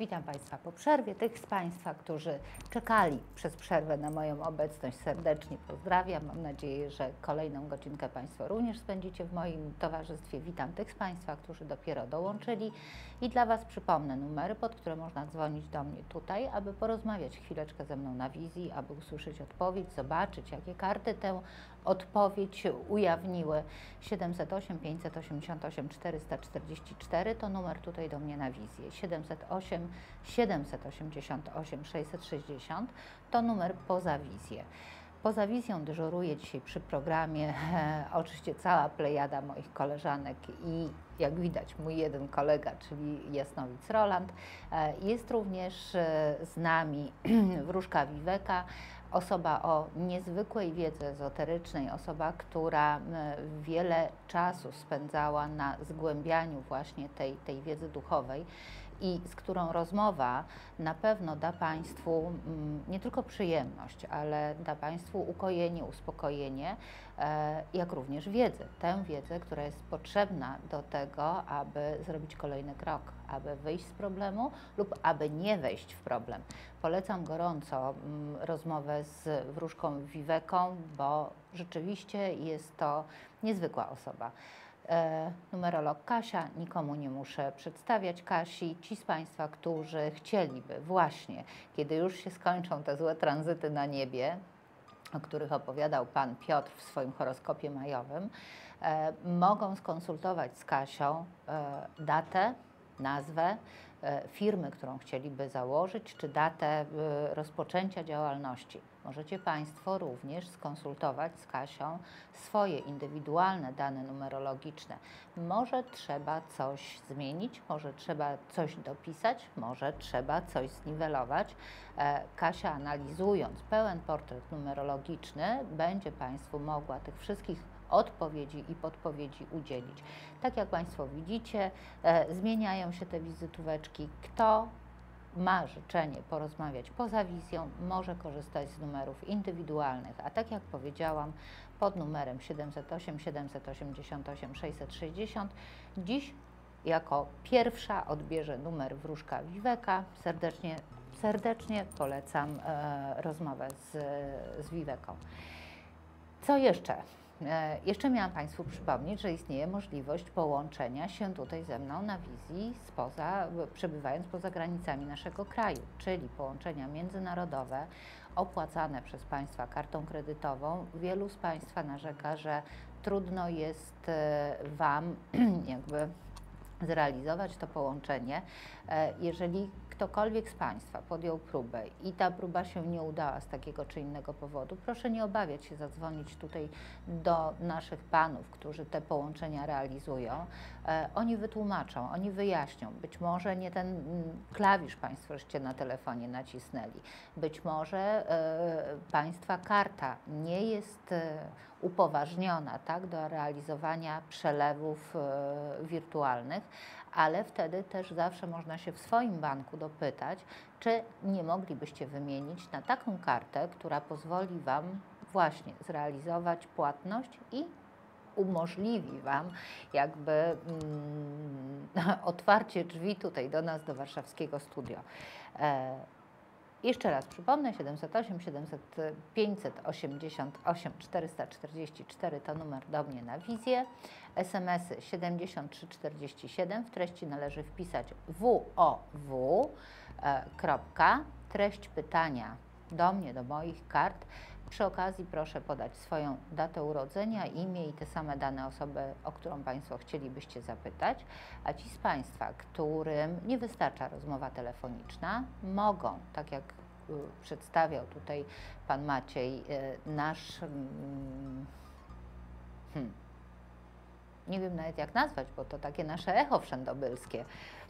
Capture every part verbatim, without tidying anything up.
Witam Państwa po przerwie. Tych z Państwa, którzy czekali przez przerwę na moją obecność, serdecznie pozdrawiam. Mam nadzieję, że kolejną godzinkę Państwo również spędzicie w moim towarzystwie. Witam tych z Państwa, którzy dopiero dołączyli i dla Was przypomnę numery, pod które można dzwonić do mnie tutaj, aby porozmawiać chwileczkę ze mną na wizji, aby usłyszeć odpowiedź, zobaczyć, jakie karty tę odpowiedź ujawniły. siedemset osiem, pięćset osiemdziesiąt osiem, czterysta czterdzieści cztery to numer tutaj do mnie na wizję. siedemset osiem, siedemset osiemdziesiąt osiem, sześćset sześćdziesiąt to numer poza wizję. Poza wizją dyżuruje dzisiaj przy programie e, oczywiście cała plejada moich koleżanek i jak widać mój jeden kolega, czyli Jasnowic Roland. E, jest również e, z nami wróżka Viveka, osoba o niezwykłej wiedzy ezoterycznej, osoba, która wiele czasu spędzała na zgłębianiu właśnie tej, tej wiedzy duchowej i z którą rozmowa na pewno da Państwu nie tylko przyjemność, ale da Państwu ukojenie, uspokojenie, jak również wiedzę. Tę wiedzę, która jest potrzebna do tego, aby zrobić kolejny krok, aby wyjść z problemu lub aby nie wejść w problem. Polecam gorąco rozmowę z wróżką Viveką, bo rzeczywiście jest to niezwykła osoba. E, numerolog Kasia, nikomu nie muszę przedstawiać Kasi. Ci z Państwa, którzy chcieliby właśnie, kiedy już się skończą te złe tranzyty na niebie, o których opowiadał Pan Piotr w swoim horoskopie majowym, e, mogą skonsultować z Kasią e, datę, nazwę e, firmy, którą chcieliby założyć, czy datę e, rozpoczęcia działalności. Możecie Państwo również skonsultować z Kasią swoje indywidualne dane numerologiczne. Może trzeba coś zmienić, może trzeba coś dopisać, może trzeba coś zniwelować. E, Kasia, analizując pełen portret numerologiczny, będzie Państwu mogła tych wszystkich odpowiedzi i podpowiedzi udzielić. Tak jak Państwo widzicie, e, zmieniają się te wizytóweczki. Kto ma życzenie porozmawiać poza wizją, może korzystać z numerów indywidualnych, a tak jak powiedziałam, pod numerem siedemset osiem, siedemset osiemdziesiąt osiem, sześćset sześćdziesiąt dziś jako pierwsza odbierze numer wróżka Viveka. Serdecznie, serdecznie polecam e, rozmowę z, z Viveką. Co jeszcze? E, jeszcze miałam Państwu przypomnieć, że istnieje możliwość połączenia się tutaj ze mną na wizji, spoza, przebywając poza granicami naszego kraju, czyli połączenia międzynarodowe opłacane przez Państwa kartą kredytową. Wielu z Państwa narzeka, że trudno jest e, Wam jakby zrealizować to połączenie. E, jeżeli ktokolwiek z Państwa podjął próbę i ta próba się nie udała z takiego czy innego powodu, proszę nie obawiać się zadzwonić tutaj do naszych panów, którzy te połączenia realizują. E, oni wytłumaczą, oni wyjaśnią. Być może nie ten klawisz Państwo żeście na telefonie nacisnęli. Być może e, Państwa karta nie jest e, upoważniona, tak, do realizowania przelewów e, wirtualnych, ale wtedy też zawsze można się w swoim banku dopytać, czy nie moglibyście wymienić na taką kartę, która pozwoli Wam właśnie zrealizować płatność i umożliwi Wam jakby mm, otwarcie drzwi tutaj do nas, do warszawskiego studio. E, Jeszcze raz przypomnę, siedemset osiem, siedemset, pięćset osiemdziesiąt osiem, czterysta czterdzieści cztery to numer do mnie na wizję. S M S y siedemdziesiąt trzy czterdzieści siedem, w treści należy wpisać W O W, e, kropka, treść pytania do mnie, do moich kart. Przy okazji proszę podać swoją datę urodzenia, imię i te same dane osoby, o którą Państwo chcielibyście zapytać. A ci z Państwa, którym nie wystarcza rozmowa telefoniczna, mogą, tak jak y, przedstawiał tutaj Pan Maciej, y, nasz, y, hmm, nie wiem nawet jak nazwać, bo to takie nasze echo wszędobylskie.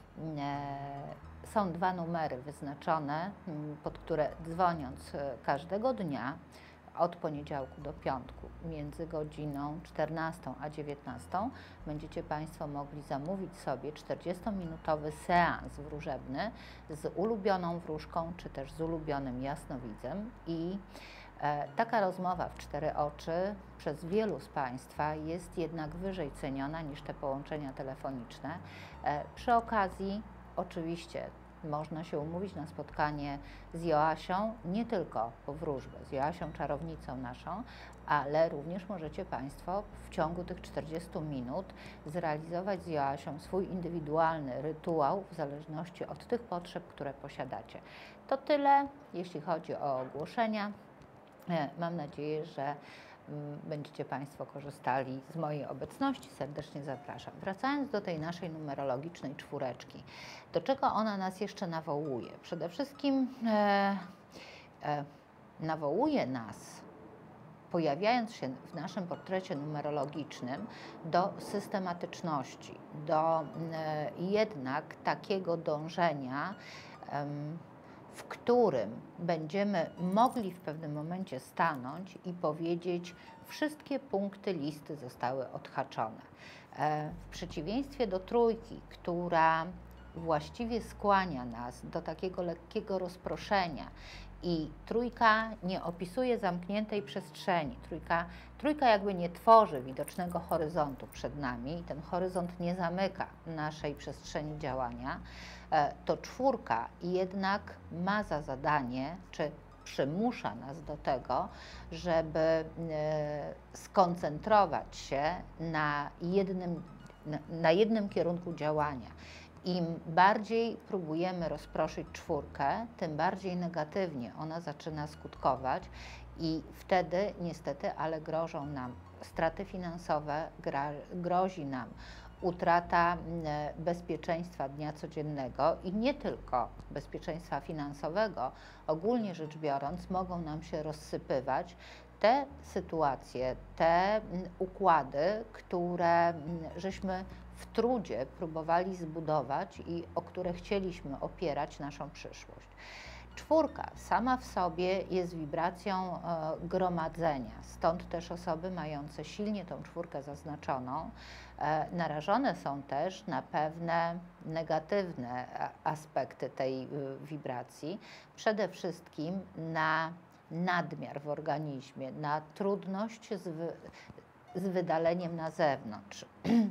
Są dwa numery wyznaczone, pod które dzwoniąc każdego dnia od poniedziałku do piątku między godziną czternastą a dziewiętnastą będziecie Państwo mogli zamówić sobie czterdziestominutowy seans wróżebny z ulubioną wróżką czy też z ulubionym jasnowidzem i e, taka rozmowa w cztery oczy przez wielu z Państwa jest jednak wyżej ceniona niż te połączenia telefoniczne. E, przy okazji oczywiście można się umówić na spotkanie z Joasią, nie tylko po wróżbę, z Joasią czarownicą naszą, ale również możecie Państwo w ciągu tych czterdziestu minut zrealizować z Joasią swój indywidualny rytuał w zależności od tych potrzeb, które posiadacie. To tyle, jeśli chodzi o ogłoszenia. Mam nadzieję, że będziecie Państwo korzystali z mojej obecności. Serdecznie zapraszam. Wracając do tej naszej numerologicznej czwóreczki, do czego ona nas jeszcze nawołuje? Przede wszystkim e, e, nawołuje nas, pojawiając się w naszym portrecie numerologicznym, do systematyczności, do e, jednak takiego dążenia, e, w którym będziemy mogli w pewnym momencie stanąć i powiedzieć, wszystkie punkty listy zostały odhaczone. W przeciwieństwie do trójki, która właściwie skłania nas do takiego lekkiego rozproszenia i trójka nie opisuje zamkniętej przestrzeni, trójka, trójka jakby nie tworzy widocznego horyzontu przed nami i ten horyzont nie zamyka naszej przestrzeni działania, to czwórka jednak ma za zadanie, czy przymusza nas do tego, żeby skoncentrować się na jednym, na jednym kierunku działania. Im bardziej próbujemy rozproszyć czwórkę, tym bardziej negatywnie ona zaczyna skutkować i wtedy niestety, ale grożą nam straty finansowe, grozi nam utrata bezpieczeństwa dnia codziennego i nie tylko bezpieczeństwa finansowego, ogólnie rzecz biorąc, mogą nam się rozsypywać te sytuacje, te układy, które żeśmy w trudzie próbowali zbudować i o które chcieliśmy opierać naszą przyszłość. Czwórka sama w sobie jest wibracją e, gromadzenia, stąd też osoby mające silnie tą czwórkę zaznaczoną e, narażone są też na pewne negatywne aspekty tej e, wibracji, przede wszystkim na nadmiar w organizmie, na trudność z, wy, z wydaleniem na zewnątrz.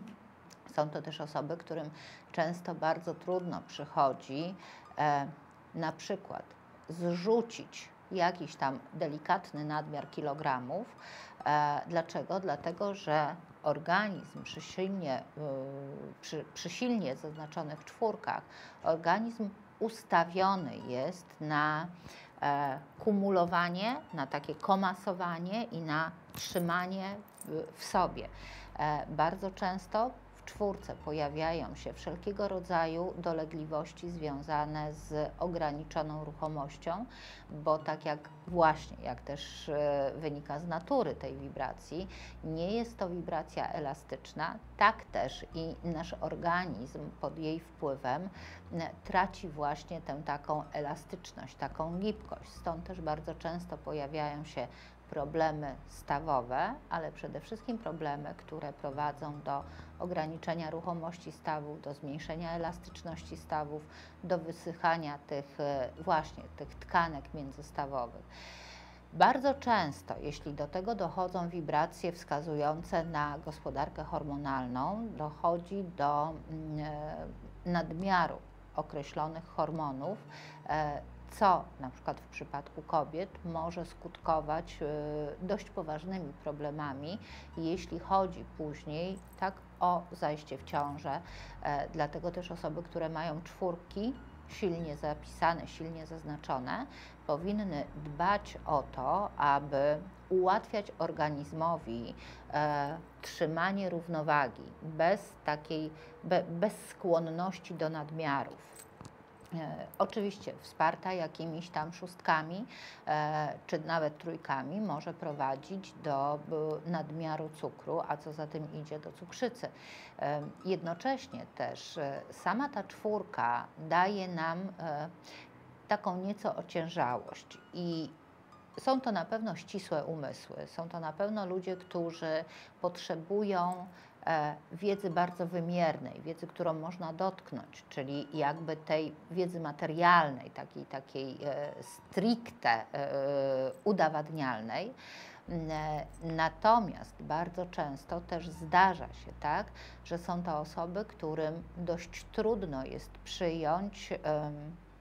Są to też osoby, którym często bardzo trudno przychodzi e, na przykład zrzucić jakiś tam delikatny nadmiar kilogramów. E, dlaczego? Dlatego, że organizm przy silnie, y, przy, przy silnie zaznaczonych czwórkach, organizm ustawiony jest na e, kumulowanie, na takie komasowanie i na trzymanie w, w sobie. E, bardzo często w czwórce pojawiają się wszelkiego rodzaju dolegliwości związane z ograniczoną ruchomością, bo tak jak właśnie, jak też wynika z natury tej wibracji, nie jest to wibracja elastyczna, tak też i nasz organizm pod jej wpływem traci właśnie tę taką elastyczność, taką gibkość. Stąd też bardzo często pojawiają się problemy stawowe, ale przede wszystkim problemy, które prowadzą do ograniczenia ruchomości stawów, do zmniejszenia elastyczności stawów, do wysychania tych właśnie tych tkanek międzystawowych. Bardzo często, jeśli do tego dochodzą wibracje wskazujące na gospodarkę hormonalną, dochodzi do nadmiaru określonych hormonów, co na przykład w przypadku kobiet może skutkować dość poważnymi problemami, jeśli chodzi później tak o zajście w ciążę. Dlatego też osoby, które mają czwórki silnie zapisane, silnie zaznaczone, powinny dbać o to, aby ułatwiać organizmowi e, trzymanie równowagi bez takiej, be, bez skłonności do nadmiarów. E, oczywiście wsparta jakimiś tam szóstkami e, czy nawet trójkami może prowadzić do e, nadmiaru cukru, a co za tym idzie do cukrzycy. E, jednocześnie też e, sama ta czwórka daje nam e, taką nieco ociężałość i są to na pewno ścisłe umysły, są to na pewno ludzie, którzy potrzebują e, wiedzy bardzo wymiernej, wiedzy, którą można dotknąć, czyli jakby tej wiedzy materialnej, takiej, takiej e, stricte e, udowadnialnej. Natomiast bardzo często też zdarza się tak, że są to osoby, którym dość trudno jest przyjąć um,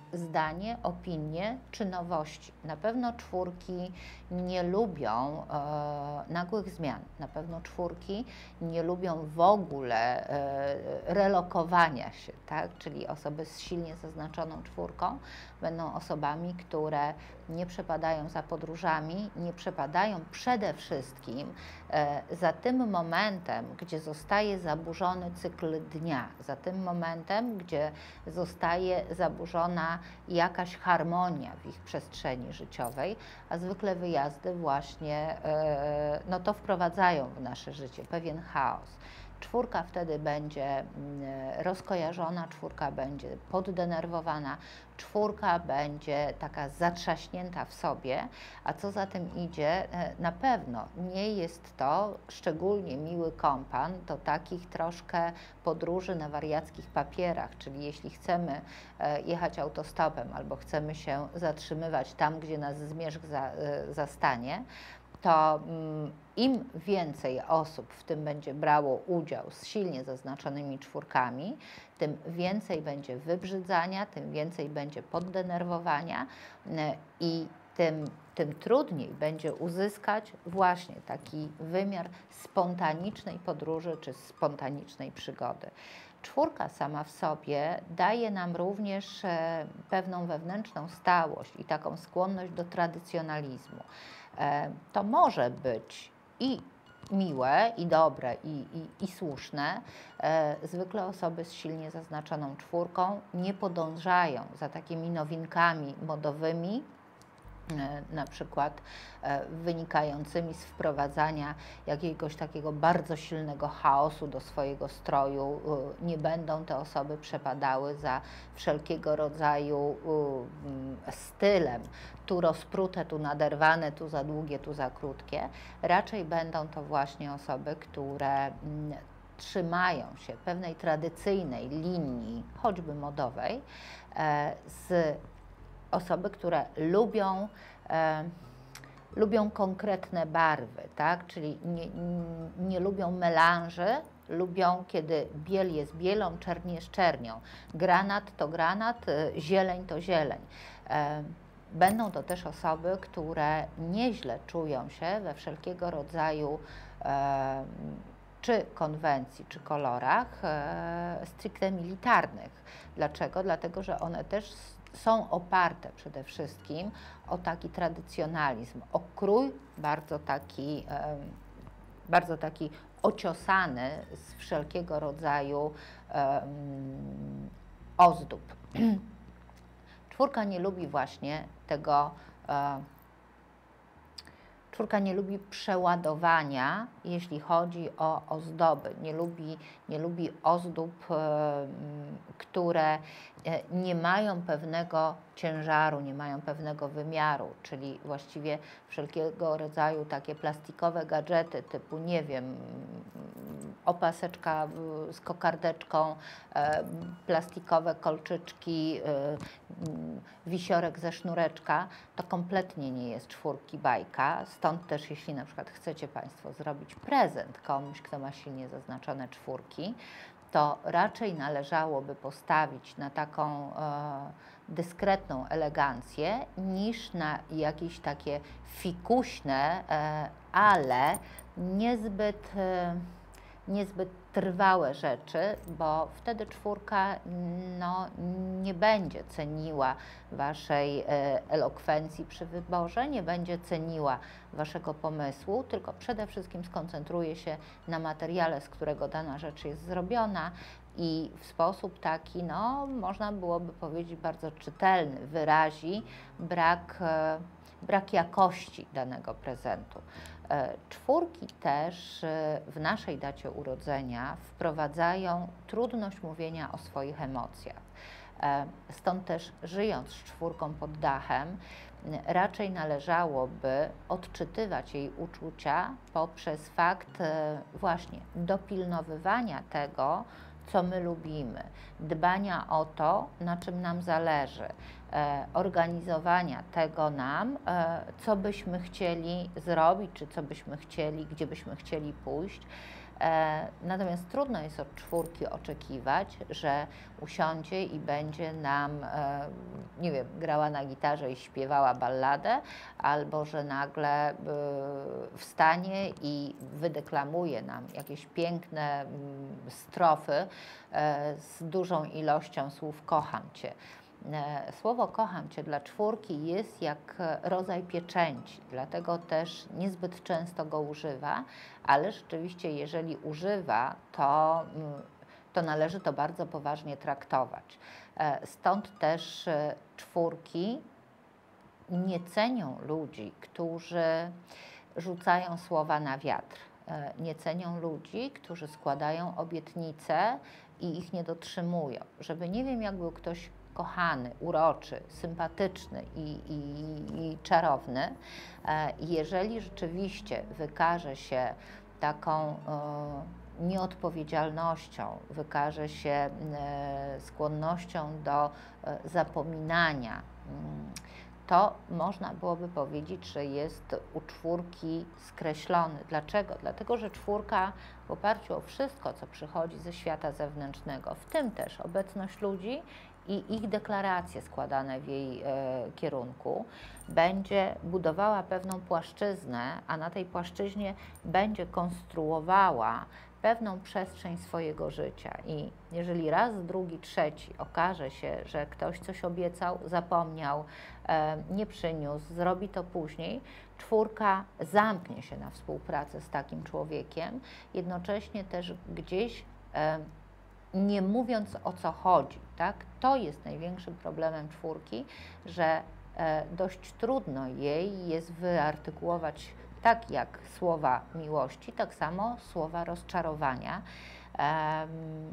zdanie, opinię czy nowości. Na pewno czwórki nie lubią e, nagłych zmian. Na pewno czwórki nie lubią w ogóle e, relokowania się, tak? Czyli osoby z silnie zaznaczoną czwórką będą osobami, które nie przepadają za podróżami, nie przepadają przede wszystkim e, za tym momentem, gdzie zostaje zaburzony cykl dnia, za tym momentem, gdzie zostaje zaburzona jakaś harmonia w ich przestrzeni życiowej, a zwykle wyjazdy właśnie e, no to wprowadzają w nasze życie pewien chaos. Czwórka wtedy będzie rozkojarzona, czwórka będzie poddenerwowana, czwórka będzie taka zatrzaśnięta w sobie, a co za tym idzie, na pewno nie jest to szczególnie miły kompan do takich troszkę podróży na wariackich papierach, czyli jeśli chcemy jechać autostopem albo chcemy się zatrzymywać tam, gdzie nas zmierzch za, zastanie, to im więcej osób w tym będzie brało udział z silnie zaznaczonymi czwórkami, tym więcej będzie wybrzydzania, tym więcej będzie poddenerwowania i tym, tym trudniej będzie uzyskać właśnie taki wymiar spontanicznej podróży czy spontanicznej przygody. Czwórka sama w sobie daje nam również pewną wewnętrzną stałość i taką skłonność do tradycjonalizmu. To może być i miłe, i dobre, i, i, i słuszne. Zwykle osoby z silnie zaznaczoną czwórką nie podążają za takimi nowinkami modowymi, na przykład wynikającymi z wprowadzania jakiegoś takiego bardzo silnego chaosu do swojego stroju. Nie będą te osoby przepadały za wszelkiego rodzaju stylem, tu rozprute, tu naderwane, tu za długie, tu za krótkie. Raczej będą to właśnie osoby, które trzymają się pewnej tradycyjnej linii, choćby modowej, z osoby, które lubią, e, lubią konkretne barwy, tak? Czyli nie, nie lubią melanży, lubią, kiedy biel jest bielą, czerń jest czernią, granat to granat, zieleń to zieleń. E, będą to też osoby, które nieźle czują się we wszelkiego rodzaju e, czy konwencji, czy kolorach e, stricte militarnych. Dlaczego? Dlatego, że one też są oparte przede wszystkim o taki tradycjonalizm, o krój bardzo taki, bardzo taki ociosany z wszelkiego rodzaju ozdób. Czwórka nie lubi właśnie tego, czwórka nie lubi przeładowania, jeśli chodzi o ozdoby, nie lubi, nie lubi ozdób, które nie mają pewnego ciężaru, nie mają pewnego wymiaru, czyli właściwie wszelkiego rodzaju takie plastikowe gadżety typu, nie wiem, opaseczka z kokardeczką, plastikowe kolczyczki, wisiorek ze sznureczka, to kompletnie nie jest czwórki bajka. Stąd też, jeśli na przykład chcecie Państwo zrobić prezent komuś, kto ma silnie zaznaczone czwórki, to raczej należałoby postawić na taką e, dyskretną elegancję niż na jakieś takie fikuśne, e, ale niezbyt, e, niezbyt trwałe rzeczy, bo wtedy czwórka no, nie będzie ceniła Waszej elokwencji przy wyborze, nie będzie ceniła Waszego pomysłu, tylko przede wszystkim skoncentruje się na materiale, z którego dana rzecz jest zrobiona i w sposób taki, no, można byłoby powiedzieć, bardzo czytelny, wyrazi brak, brak jakości danego prezentu. Czwórki też w naszej dacie urodzenia wprowadzają trudność mówienia o swoich emocjach. Stąd też, żyjąc z czwórką pod dachem, raczej należałoby odczytywać jej uczucia poprzez fakt właśnie dopilnowywania tego, co my lubimy, dbania o to, na czym nam zależy, e, organizowania tego nam, e, co byśmy chcieli zrobić, czy co byśmy chcieli, gdzie byśmy chcieli pójść. E, natomiast trudno jest od czwórki oczekiwać, że usiądzie i będzie nam, e, nie wiem, grała na gitarze i śpiewała balladę, albo że nagle e, wstanie i wydeklamuje nam jakieś piękne m, strofy e, z dużą ilością słów kocham Cię. Słowo kocham Cię dla czwórki jest jak rodzaj pieczęci, dlatego też niezbyt często go używa, ale rzeczywiście jeżeli używa, to, to należy to bardzo poważnie traktować. Stąd też czwórki nie cenią ludzi, którzy rzucają słowa na wiatr. Nie cenią ludzi, którzy składają obietnice i ich nie dotrzymują. Żeby nie wiem, jak był ktoś kochany, uroczy, sympatyczny i, i, i czarowny, jeżeli rzeczywiście wykaże się taką e, nieodpowiedzialnością, wykaże się e, skłonnością do e, zapominania, to można byłoby powiedzieć, że jest u czwórki skreślony. Dlaczego? Dlatego, że czwórka w oparciu o wszystko, co przychodzi ze świata zewnętrznego, w tym też obecność ludzi i ich deklaracje składane w jej e, kierunku, będzie budowała pewną płaszczyznę, a na tej płaszczyźnie będzie konstruowała pewną przestrzeń swojego życia. I jeżeli raz, drugi, trzeci okaże się, że ktoś coś obiecał, zapomniał, e, nie przyniósł, zrobi to później, czwórka zamknie się na współpracę z takim człowiekiem, jednocześnie też gdzieś e, nie mówiąc, o co chodzi, tak? To jest największym problemem czwórki, że e, dość trudno jej jest wyartykułować tak jak słowa miłości, tak samo słowa rozczarowania. Um,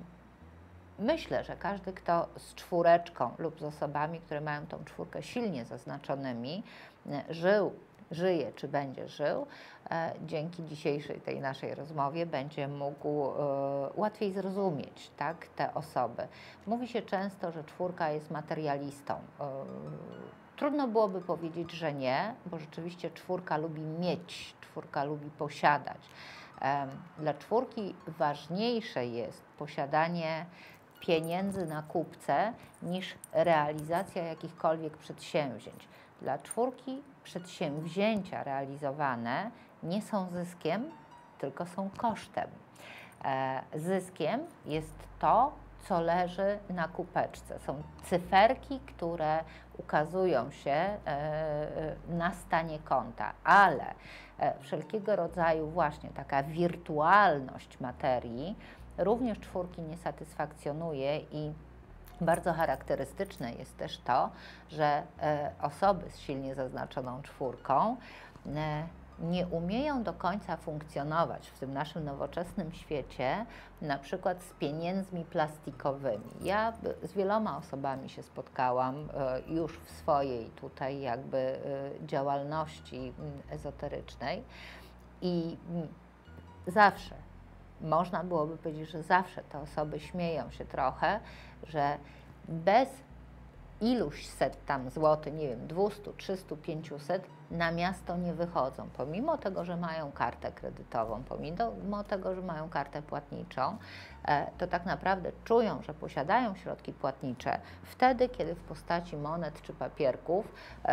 myślę, że każdy, kto z czwóreczką lub z osobami, które mają tą czwórkę silnie zaznaczonymi, żył, żyje czy będzie żył, e, dzięki dzisiejszej tej naszej rozmowie będzie mógł e, łatwiej zrozumieć, tak, te osoby. Mówi się często, że czwórka jest materialistą. E, trudno byłoby powiedzieć, że nie, bo rzeczywiście czwórka lubi mieć, czwórka lubi posiadać. E, dla czwórki ważniejsze jest posiadanie pieniędzy na kupce niż realizacja jakichkolwiek przedsięwzięć. Dla czwórki przedsięwzięcia realizowane nie są zyskiem, tylko są kosztem. E, zyskiem jest to, co leży na kupeczce. Są cyferki, które ukazują się e, na stanie konta, ale e, wszelkiego rodzaju właśnie taka wirtualność materii również czwórki nie satysfakcjonuje i bardzo charakterystyczne jest też to, że e, osoby z silnie zaznaczoną czwórką e, nie umieją do końca funkcjonować w tym naszym nowoczesnym świecie, na przykład z pieniędzmi plastikowymi. Ja z wieloma osobami się spotkałam e, już w swojej tutaj jakby e, działalności ezoterycznej i m, zawsze można byłoby powiedzieć, że zawsze te osoby śmieją się trochę, że bez iluś set tam złotych, nie wiem, dwieście, trzysta, pięćset na miasto nie wychodzą, pomimo tego, że mają kartę kredytową, pomimo tego, że mają kartę płatniczą, to tak naprawdę czują, że posiadają środki płatnicze wtedy, kiedy w postaci monet czy papierków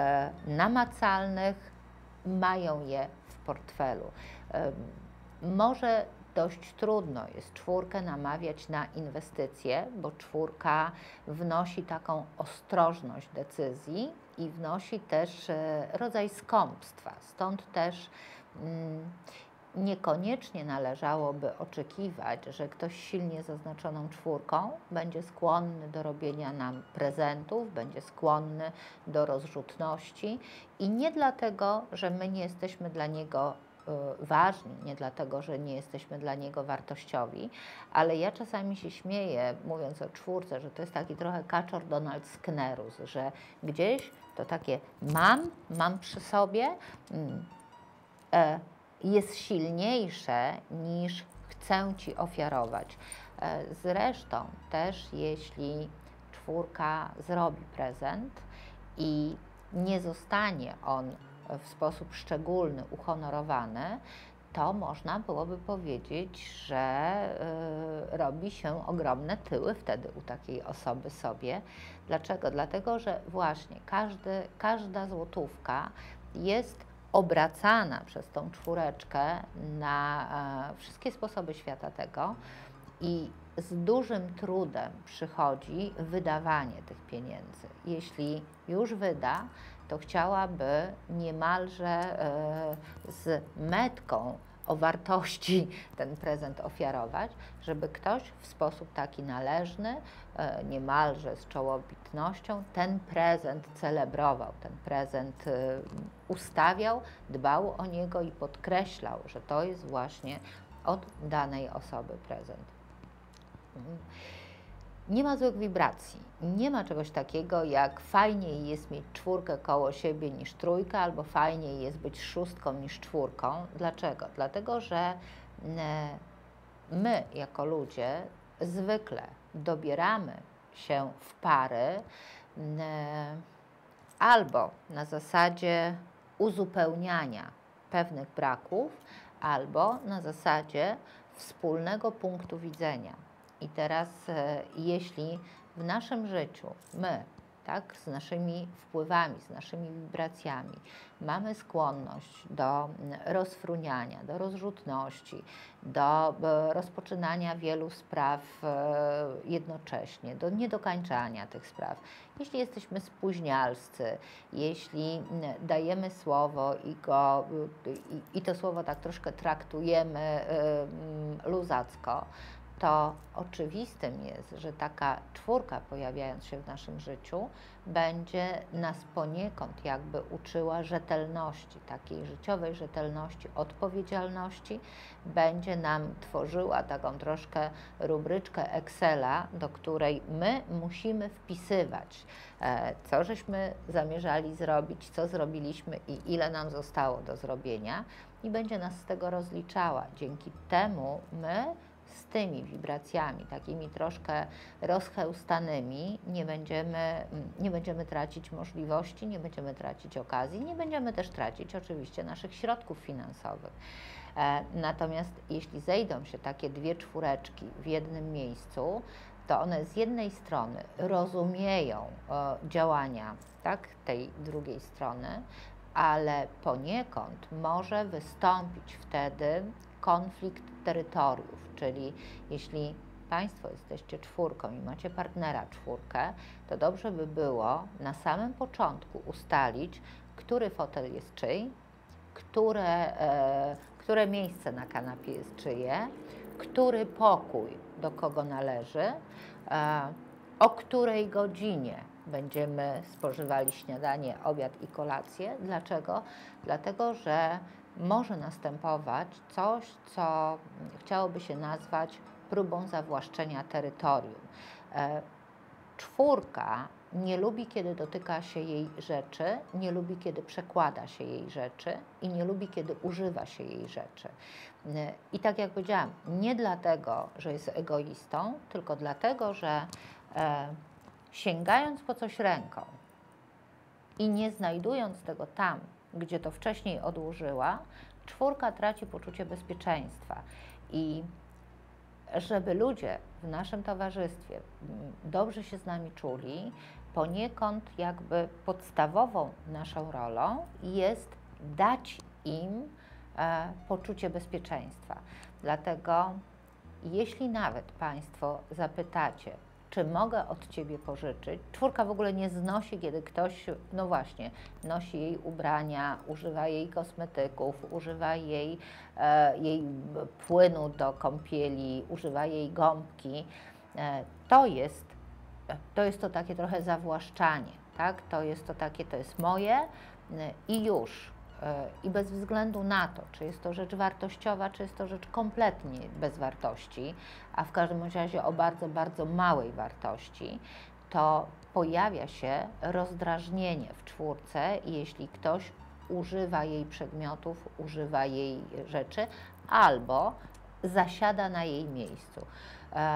namacalnych mają je w portfelu. Może dość trudno jest czwórkę namawiać na inwestycje, bo czwórka wnosi taką ostrożność decyzji i wnosi też rodzaj skąpstwa. Stąd też mm, niekoniecznie należałoby oczekiwać, że ktoś silnie zaznaczoną czwórką będzie skłonny do robienia nam prezentów, będzie skłonny do rozrzutności i nie dlatego, że my nie jesteśmy dla niego ważni, nie dlatego, że nie jesteśmy dla niego wartościowi, ale ja czasami się śmieję, mówiąc o czwórce, że to jest taki trochę kaczor Donald Sknerus, że gdzieś to takie mam, mam przy sobie, e, jest silniejsze niż chcę Ci ofiarować. E, zresztą też jeśli czwórka zrobi prezent i nie zostanie on w sposób szczególny uhonorowany, to można byłoby powiedzieć, że y, robi się ogromne tyły wtedy u takiej osoby sobie. Dlaczego? Dlatego, że właśnie każdy, każda złotówka jest obracana przez tą czwóreczkę na e, wszystkie sposoby świata tego i z dużym trudem przychodzi wydawanie tych pieniędzy. Jeśli już wyda, to chciałaby niemalże e, z metką o wartości ten prezent ofiarować, żeby ktoś w sposób taki należny, e, niemalże z czołobitnością ten prezent celebrował, ten prezent e, ustawiał, dbał o niego i podkreślał, że to jest właśnie od danej osoby prezent. Nie ma złych wibracji. Nie ma czegoś takiego jak fajniej jest mieć czwórkę koło siebie niż trójkę, albo fajniej jest być szóstką niż czwórką. Dlaczego? Dlatego, że my jako ludzie zwykle dobieramy się w pary albo na zasadzie uzupełniania pewnych braków, albo na zasadzie wspólnego punktu widzenia. I teraz, e, jeśli w naszym życiu my, tak, z naszymi wpływami, z naszymi wibracjami mamy skłonność do rozfruniania, do rozrzutności, do e, rozpoczynania wielu spraw e, jednocześnie, do niedokańczania tych spraw, jeśli jesteśmy spóźnialscy, jeśli dajemy słowo i, go, i, i to słowo tak troszkę traktujemy e, luzacko, to oczywistym jest, że taka czwórka pojawiając się w naszym życiu będzie nas poniekąd jakby uczyła rzetelności, takiej życiowej rzetelności, odpowiedzialności, będzie nam tworzyła taką troszkę rubryczkę Excela, do której my musimy wpisywać, co żeśmy zamierzali zrobić, co zrobiliśmy i ile nam zostało do zrobienia i będzie nas z tego rozliczała. Dzięki temu my z tymi wibracjami, takimi troszkę rozchełstanymi, nie będziemy, nie będziemy tracić możliwości, nie będziemy tracić okazji, nie będziemy też tracić oczywiście naszych środków finansowych. E, natomiast jeśli zejdą się takie dwie czwóreczki w jednym miejscu, to one z jednej strony rozumieją e, działania, tak, tej drugiej strony, ale poniekąd może wystąpić wtedy konflikt terytoriów, czyli jeśli Państwo jesteście czwórką i macie partnera czwórkę, to dobrze by było na samym początku ustalić, który fotel jest czyj, które, e, które miejsce na kanapie jest czyje, który pokój do kogo należy, e, o której godzinie będziemy spożywali śniadanie, obiad i kolację. Dlaczego? Dlatego, że może następować coś, co chciałoby się nazwać próbą zawłaszczenia terytorium. E, czwórka nie lubi, kiedy dotyka się jej rzeczy, nie lubi, kiedy przekłada się jej rzeczy i nie lubi, kiedy używa się jej rzeczy. E, I tak jak powiedziałam, nie dlatego, że jest egoistą, tylko dlatego, że e, sięgając po coś ręką i nie znajdując tego tam, gdzie to wcześniej odłożyła, czwórka traci poczucie bezpieczeństwa. I żeby ludzie w naszym towarzystwie dobrze się z nami czuli, poniekąd jakby podstawową naszą rolą jest dać im e, poczucie bezpieczeństwa. Dlatego jeśli nawet Państwo zapytacie, czy mogę od Ciebie pożyczyć? Czwórka w ogóle nie znosi, kiedy ktoś, no właśnie, nosi jej ubrania, używa jej kosmetyków, używa jej, e, jej płynu do kąpieli, używa jej gąbki. E, to jest, to jest to takie trochę zawłaszczanie, tak? To jest to takie, to jest moje e, i już. I bez względu na to, czy jest to rzecz wartościowa, czy jest to rzecz kompletnie bez wartości, a w każdym razie o bardzo, bardzo małej wartości, to pojawia się rozdrażnienie w czwórce, jeśli ktoś używa jej przedmiotów, używa jej rzeczy albo zasiada na jej miejscu.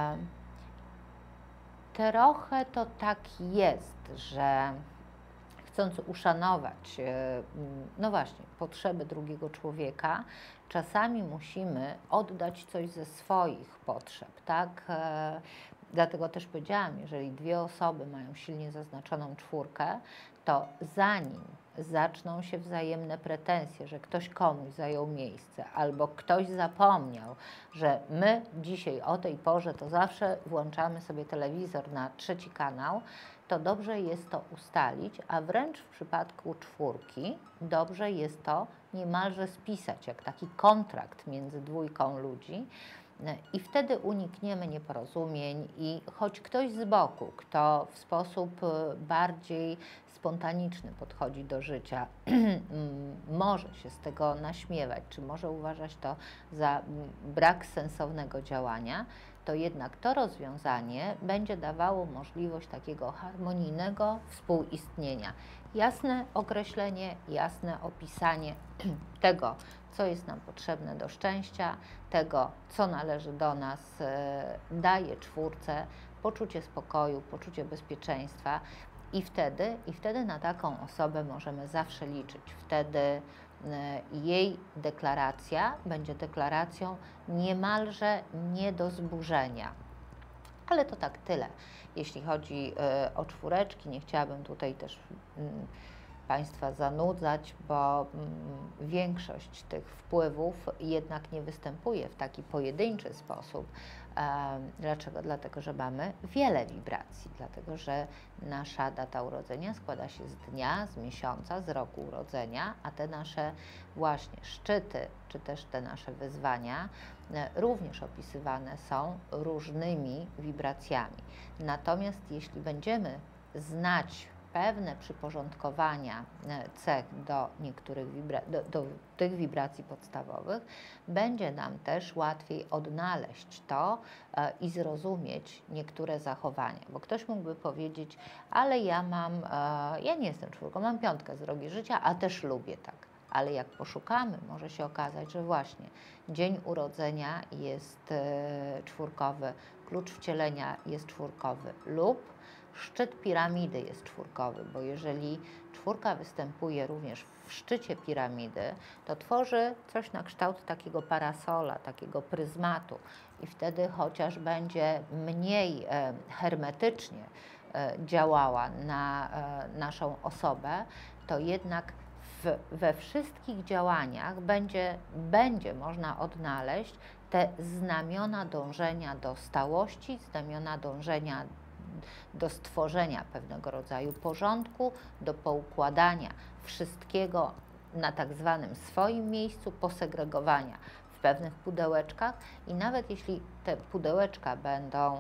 Trochę to tak jest, że chcąc uszanować, no właśnie, potrzeby drugiego człowieka, czasami musimy oddać coś ze swoich potrzeb, tak? Dlatego też powiedziałam, jeżeli dwie osoby mają silnie zaznaczoną czwórkę, to zanim zaczną się wzajemne pretensje, że ktoś komuś zajął miejsce, albo ktoś zapomniał, że my dzisiaj o tej porze to zawsze włączamy sobie telewizor na trzeci kanał, to dobrze jest to ustalić, a wręcz w przypadku czwórki dobrze jest to niemalże spisać, jak taki kontrakt między dwójką ludzi. I wtedy unikniemy nieporozumień i choć ktoś z boku, kto w sposób bardziej spontaniczny podchodzi do życia, może się z tego naśmiewać, czy może uważać to za brak sensownego działania, to jednak to rozwiązanie będzie dawało możliwość takiego harmonijnego współistnienia. Jasne określenie, jasne opisanie tego, co jest nam potrzebne do szczęścia, tego, co należy do nas, daje czwórce poczucie spokoju, poczucie bezpieczeństwa i wtedy, i wtedy na taką osobę możemy zawsze liczyć. Wtedy jej deklaracja będzie deklaracją niemalże nie do zburzenia. Ale to tak tyle. Jeśli chodzi o czwóreczki, nie chciałabym tutaj też Państwa zanudzać, bo większość tych wpływów jednak nie występuje w taki pojedynczy sposób. Dlaczego? Dlatego, że mamy wiele wibracji, dlatego, że nasza data urodzenia składa się z dnia, z miesiąca, z roku urodzenia, a te nasze właśnie szczyty, czy też te nasze wyzwania również opisywane są różnymi wibracjami. Natomiast jeśli będziemy znać pewne przyporządkowania cech do niektórych wibra- do, do tych wibracji podstawowych, będzie nam też łatwiej odnaleźć to e, i zrozumieć niektóre zachowania. Bo ktoś mógłby powiedzieć, ale ja mam, e, ja nie jestem czwórką, mam piątkę z drogi życia, a też lubię tak. Ale jak poszukamy, może się okazać, że właśnie dzień urodzenia jest e, czwórkowy, klucz wcielenia jest czwórkowy lub szczyt piramidy jest czwórkowy, bo jeżeli czwórka występuje również w szczycie piramidy, to tworzy coś na kształt takiego parasola, takiego pryzmatu i wtedy chociaż będzie mniej e, hermetycznie e, działała na e, naszą osobę, to jednak w, we wszystkich działaniach będzie, będzie można odnaleźć te znamiona dążenia do stałości, znamiona dążenia do stworzenia pewnego rodzaju porządku, do poukładania wszystkiego na tak zwanym swoim miejscu, posegregowania w pewnych pudełeczkach i nawet jeśli te pudełeczka będą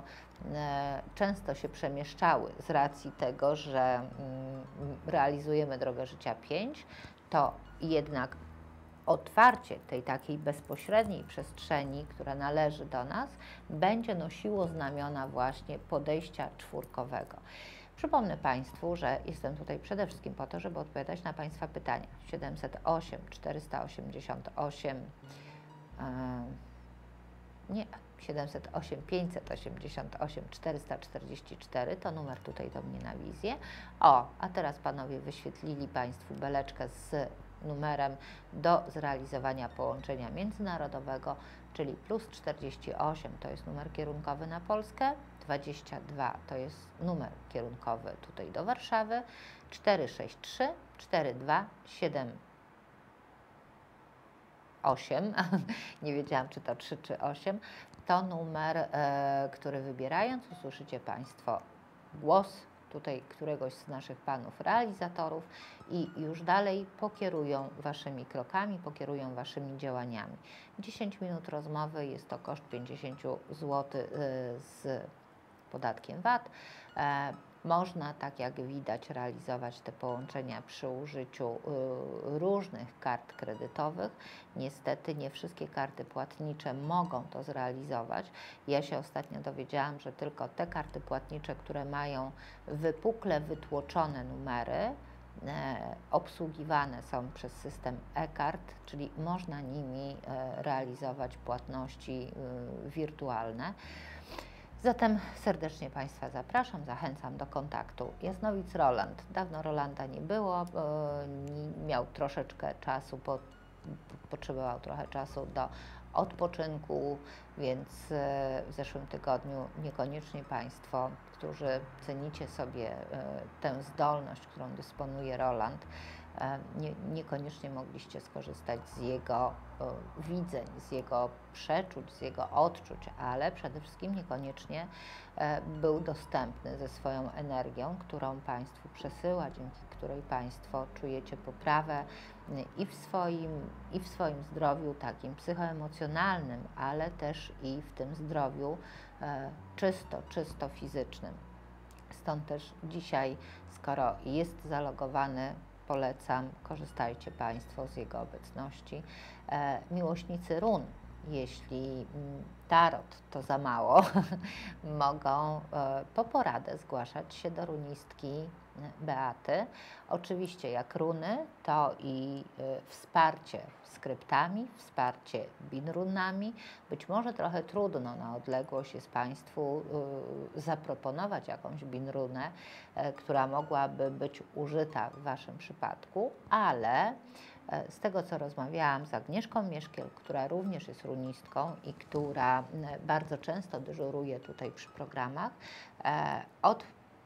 e, często się przemieszczały z racji tego, że mm, realizujemy drogę życia pięć, to jednak otwarcie tej takiej bezpośredniej przestrzeni, która należy do nas, będzie nosiło znamiona właśnie podejścia czwórkowego. Przypomnę Państwu, że jestem tutaj przede wszystkim po to, żeby odpowiadać na Państwa pytania. siedemset osiem, czterysta osiemdziesiąt osiem, yy, nie, siedemset osiem, pięćset osiemdziesiąt osiem, czterysta czterdzieści cztery to numer tutaj do mnie na wizję. O, a teraz Panowie wyświetlili Państwu beleczkę z numerem do zrealizowania połączenia międzynarodowego, czyli plus czterdzieści osiem to jest numer kierunkowy na Polskę, dwadzieścia dwa to jest numer kierunkowy tutaj do Warszawy, cztery sześć trzy, cztery dwa siedem osiem, nie wiedziałam czy to trzy czy osiem, to numer, e, który wybierając usłyszycie Państwo głos tutaj któregoś z naszych panów realizatorów i już dalej pokierują Waszymi krokami, pokierują Waszymi działaniami. dziesięć minut rozmowy jest to koszt pięćdziesiąt złotych z podatkiem V A T. Można, tak jak widać, realizować te połączenia przy użyciu różnych kart kredytowych. Niestety nie wszystkie karty płatnicze mogą to zrealizować. Ja się ostatnio dowiedziałam, że tylko te karty płatnicze, które mają wypukle wytłoczone numery, obsługiwane są przez system e-kart, czyli można nimi realizować płatności wirtualne. Zatem serdecznie Państwa zapraszam, zachęcam do kontaktu. Jasnowic Roland. Dawno Rolanda nie było, miał troszeczkę czasu, po, potrzebował trochę czasu do odpoczynku, więc w zeszłym tygodniu niekoniecznie Państwo, którzy cenicie sobie tę zdolność, którą dysponuje Roland, nie, niekoniecznie mogliście skorzystać z jego widzeń, z jego przeczuć, z jego odczuć, ale przede wszystkim niekoniecznie był dostępny ze swoją energią, którą Państwu przesyła, dzięki której Państwo czujecie poprawę i w swoim, i w swoim zdrowiu takim psychoemocjonalnym, ale też i w tym zdrowiu czysto, czysto fizycznym. Stąd też dzisiaj, skoro jest zalogowany, polecam, korzystajcie Państwo z jego obecności. E, miłośnicy run, jeśli tarot to za mało, mogą e, po poradę zgłaszać się do runistki Beaty. Oczywiście jak runy, to i e, wsparcie skryptami, wsparcie binrunami. Być może trochę trudno na odległość jest Państwu y, zaproponować jakąś binrunę, y, która mogłaby być użyta w Waszym przypadku, ale y, z tego, co rozmawiałam z Agnieszką Mieszkiel, która również jest runistką i która y, bardzo często dyżuruje tutaj przy programach, y, od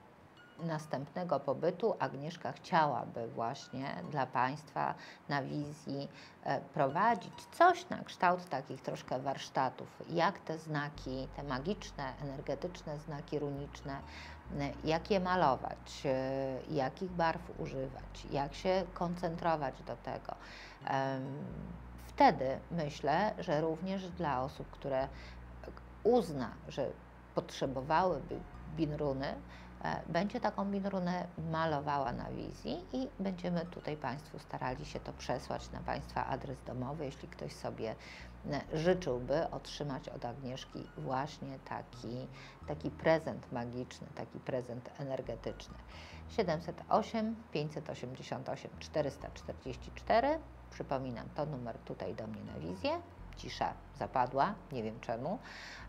następnego pobytu Agnieszka chciałaby właśnie dla Państwa na wizji e, prowadzić coś na kształt takich troszkę warsztatów, jak te znaki, te magiczne, energetyczne znaki runiczne, e, jak je malować, e, jakich barw używać, jak się koncentrować do tego. E, wtedy myślę, że również dla osób, które uzna, że potrzebowałyby binruny, będzie taką binrunę malowała na wizji i będziemy tutaj Państwu starali się to przesłać na Państwa adres domowy, jeśli ktoś sobie życzyłby otrzymać od Agnieszki właśnie taki, taki prezent magiczny, taki prezent energetyczny. siedemset osiem, pięćset osiemdziesiąt osiem, czterysta czterdzieści cztery. Przypominam, to numer tutaj do mnie na wizję. Cisza zapadła, nie wiem czemu,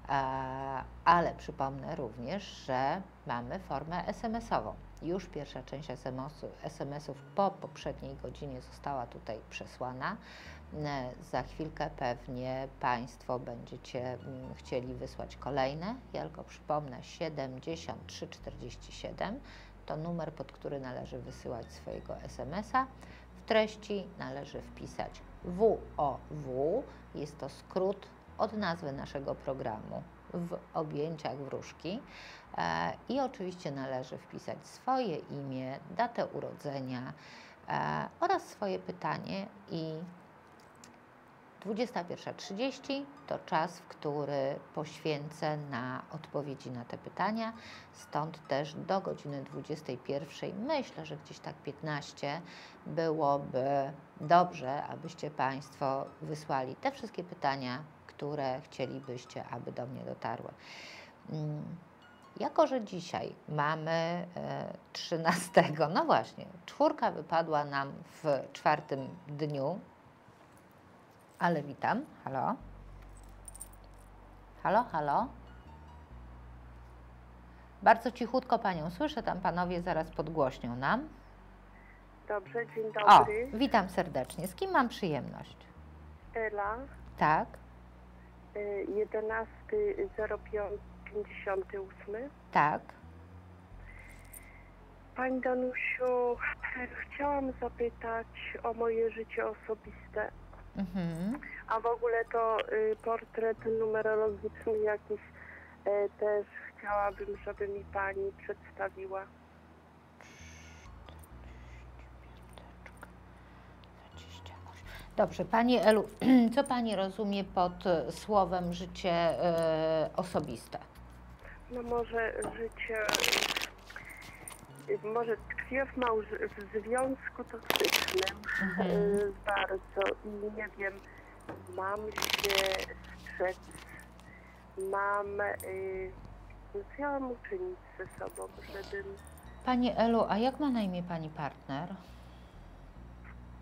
ale przypomnę również, że mamy formę es em esową. Już pierwsza część es em esów po poprzedniej godzinie została tutaj przesłana. Za chwilkę pewnie Państwo będziecie chcieli wysłać kolejne. Ja tylko przypomnę, siedemdziesiąt trzy czterdzieści siedem to numer, pod który należy wysyłać swojego es em esa. W treści należy wpisać W O W, jest to skrót od nazwy naszego programu W objęciach wróżki e, i oczywiście należy wpisać swoje imię, datę urodzenia e, oraz swoje pytanie i dwudziesta pierwsza trzydzieści to czas, w który poświęcę na odpowiedzi na te pytania, stąd też do godziny dwudziestej pierwszej, myślę, że gdzieś tak piętnaście, byłoby dobrze, abyście Państwo wysłali te wszystkie pytania, które chcielibyście, aby do mnie dotarły. Jako że dzisiaj mamy trzynastego, no właśnie, czwórka wypadła nam w czwartym dniu, ale witam. Halo? Halo, halo? Bardzo cichutko Panią słyszę, tam Panowie zaraz podgłośnią nam. Dobrze, dzień O, dobry. witam serdecznie. Z kim mam przyjemność? Ela, Tak? jedenasty zero pięć pięćdziesiąty ósmy. Tak? Pani Danusiu, chciałam zapytać o moje życie osobiste. Mhm. A w ogóle to y, portret numerologiczny jakiś y, też chciałabym, żeby mi Pani przedstawiła. Dobrze, Pani Elu, co Pani rozumie pod słowem życie e, osobiste? No może życie, y, może tkwię w, małż- w związku toksycznym Mhm. y, bardzo i nie wiem, mam się strzec, mam, y, no co ja mam uczynić ze sobą, żebym Pani Elu, a jak ma na imię Pani partner?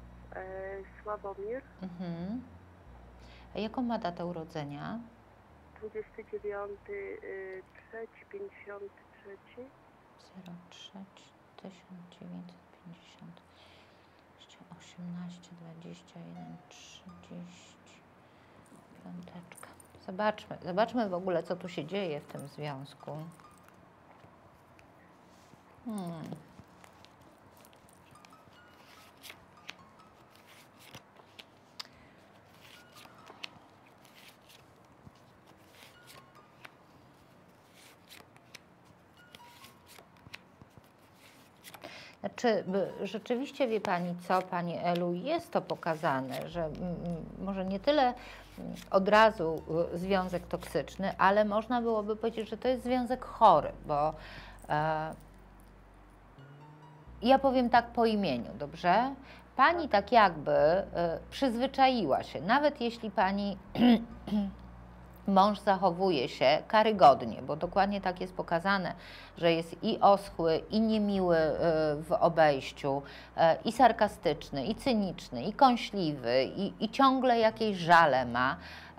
y, Sławomir Mhm. A jaką ma datę urodzenia? dwudziesty dziewiąty, trzeci, pięćdziesiąty trzeci. zero trzy tysiąc dziewięćset pięćdziesiąt osiemnaście, dwadzieścia jeden, trzydzieści. Piąteczka. Zobaczmy, zobaczmy w ogóle, co tu się dzieje w tym związku. Hmm. Znaczy, rzeczywiście wie Pani co, Pani Elu, jest to pokazane, że mm, może nie tyle od razu związek toksyczny, ale można byłoby powiedzieć, że to jest związek chory, bo e, ja powiem tak po imieniu, dobrze? Pani tak jakby e, przyzwyczaiła się, nawet jeśli Pani mąż zachowuje się karygodnie, bo dokładnie tak jest pokazane, że jest i oschły, i niemiły w obejściu, i sarkastyczny, i cyniczny, i kąśliwy, i, i ciągle jakieś żale ma,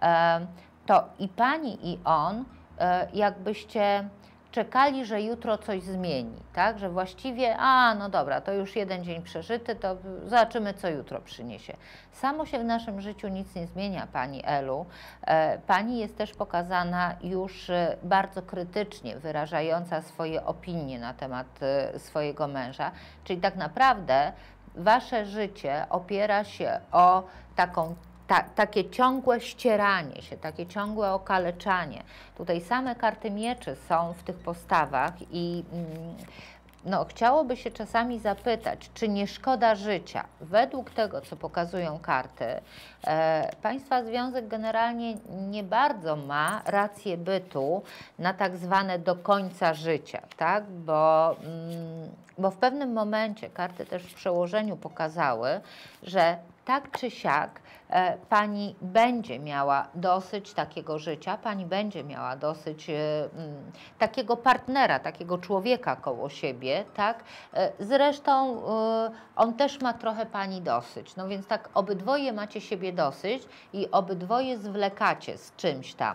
to i Pani, i on jakbyście czekali, że jutro coś zmieni, tak? Że właściwie, a no dobra, to już jeden dzień przeżyty, to zobaczymy, co jutro przyniesie. Samo się w naszym życiu nic nie zmienia, Pani Elu. Pani jest też pokazana już bardzo krytycznie, wyrażająca swoje opinie na temat swojego męża, czyli tak naprawdę Wasze życie opiera się o taką Ta, takie ciągłe ścieranie się, takie ciągłe okaleczanie. Tutaj same karty mieczy są w tych postawach i no, chciałoby się czasami zapytać, czy nie szkoda życia. Według tego, co pokazują karty, e, Państwa związek generalnie nie bardzo ma rację bytu na tak zwane do końca życia, tak? Bo, mm, bo w pewnym momencie karty też w przełożeniu pokazały, że tak czy siak e, Pani będzie miała dosyć takiego życia, Pani będzie miała dosyć e, m, takiego partnera, takiego człowieka koło siebie, tak? E, zresztą e, on też ma trochę Pani dosyć, no więc tak obydwoje macie siebie dosyć i obydwoje zwlekacie z czymś tam.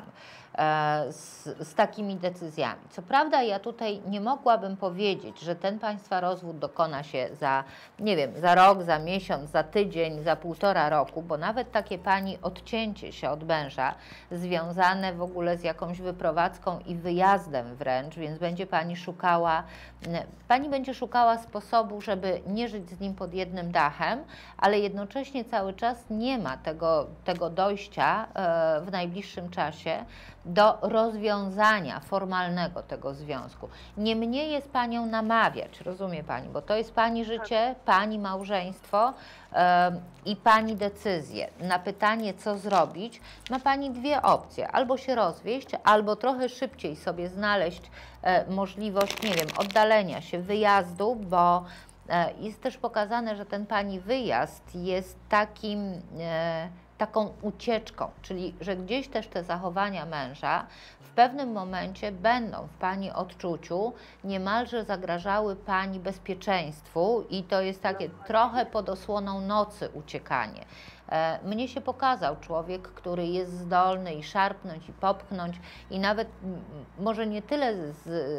Z, z takimi decyzjami. Co prawda ja tutaj nie mogłabym powiedzieć, że ten Państwa rozwód dokona się za, nie wiem, za rok, za miesiąc, za tydzień, za półtora roku, bo nawet takie Pani odcięcie się od męża związane w ogóle z jakąś wyprowadzką i wyjazdem wręcz, więc będzie Pani szukała, Pani będzie szukała sposobu, żeby nie żyć z nim pod jednym dachem, ale jednocześnie cały czas nie ma tego, tego dojścia w najbliższym czasie do rozwiązania formalnego tego związku. Niemniej jest Panią namawiać, rozumie Pani, bo to jest Pani życie, Pani małżeństwo yy, i Pani decyzje. Na pytanie, co zrobić, ma Pani dwie opcje. Albo się rozwieść, albo trochę szybciej sobie znaleźć yy, możliwość, nie wiem, oddalenia się, wyjazdu, bo yy, jest też pokazane, że ten Pani wyjazd jest takim... Yy, taką ucieczką, czyli że gdzieś też te zachowania męża w pewnym momencie będą w Pani odczuciu niemalże zagrażały Pani bezpieczeństwu i to jest takie trochę pod osłoną nocy uciekanie. E, mnie się pokazał człowiek, który jest zdolny i szarpnąć, i popchnąć i nawet m, może nie tyle z,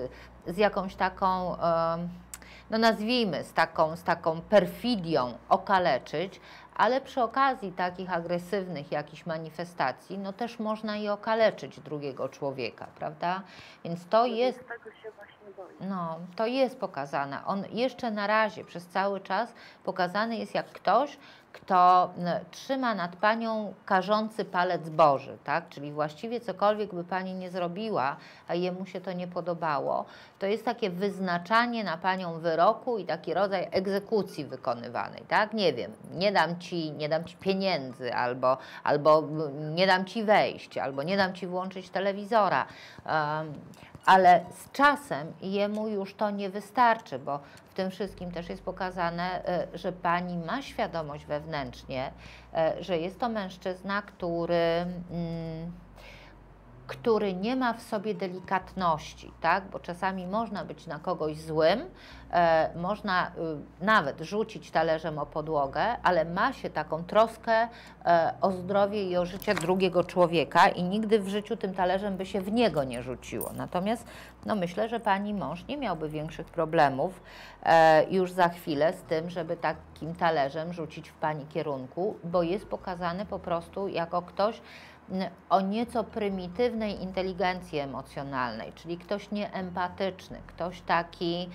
z jakąś taką... E, no nazwijmy, z taką, z taką perfidią okaleczyć, ale przy okazji takich agresywnych jakichś manifestacji, no też można i okaleczyć drugiego człowieka, prawda? Więc to jest... Tego się właśnie boję. No, to jest pokazane. On jeszcze na razie, przez cały czas pokazany jest jak ktoś, kto trzyma nad Panią karzący palec Boży, tak? Czyli właściwie cokolwiek by Pani nie zrobiła, a jemu się to nie podobało, to jest takie wyznaczanie na Panią wyroku i taki rodzaj egzekucji wykonywanej, tak? Nie wiem, nie dam Ci, nie dam Ci pieniędzy, albo, albo nie dam Ci wejść, albo nie dam Ci włączyć telewizora. Um, ale z czasem jemu już to nie wystarczy, bo w tym wszystkim też jest pokazane, że Pani ma świadomość wewnętrznie, że jest to mężczyzna, który który nie ma w sobie delikatności, tak? Bo czasami można być na kogoś złym, e, można y, nawet rzucić talerzem o podłogę, ale ma się taką troskę e, o zdrowie i o życie drugiego człowieka i nigdy w życiu tym talerzem by się w niego nie rzuciło. Natomiast no, myślę, że pani mąż nie miałby większych problemów e, już za chwilę z tym, żeby takim talerzem rzucić w pani kierunku, bo jest pokazany po prostu jako ktoś o nieco prymitywnej inteligencji emocjonalnej, czyli ktoś nieempatyczny, ktoś taki,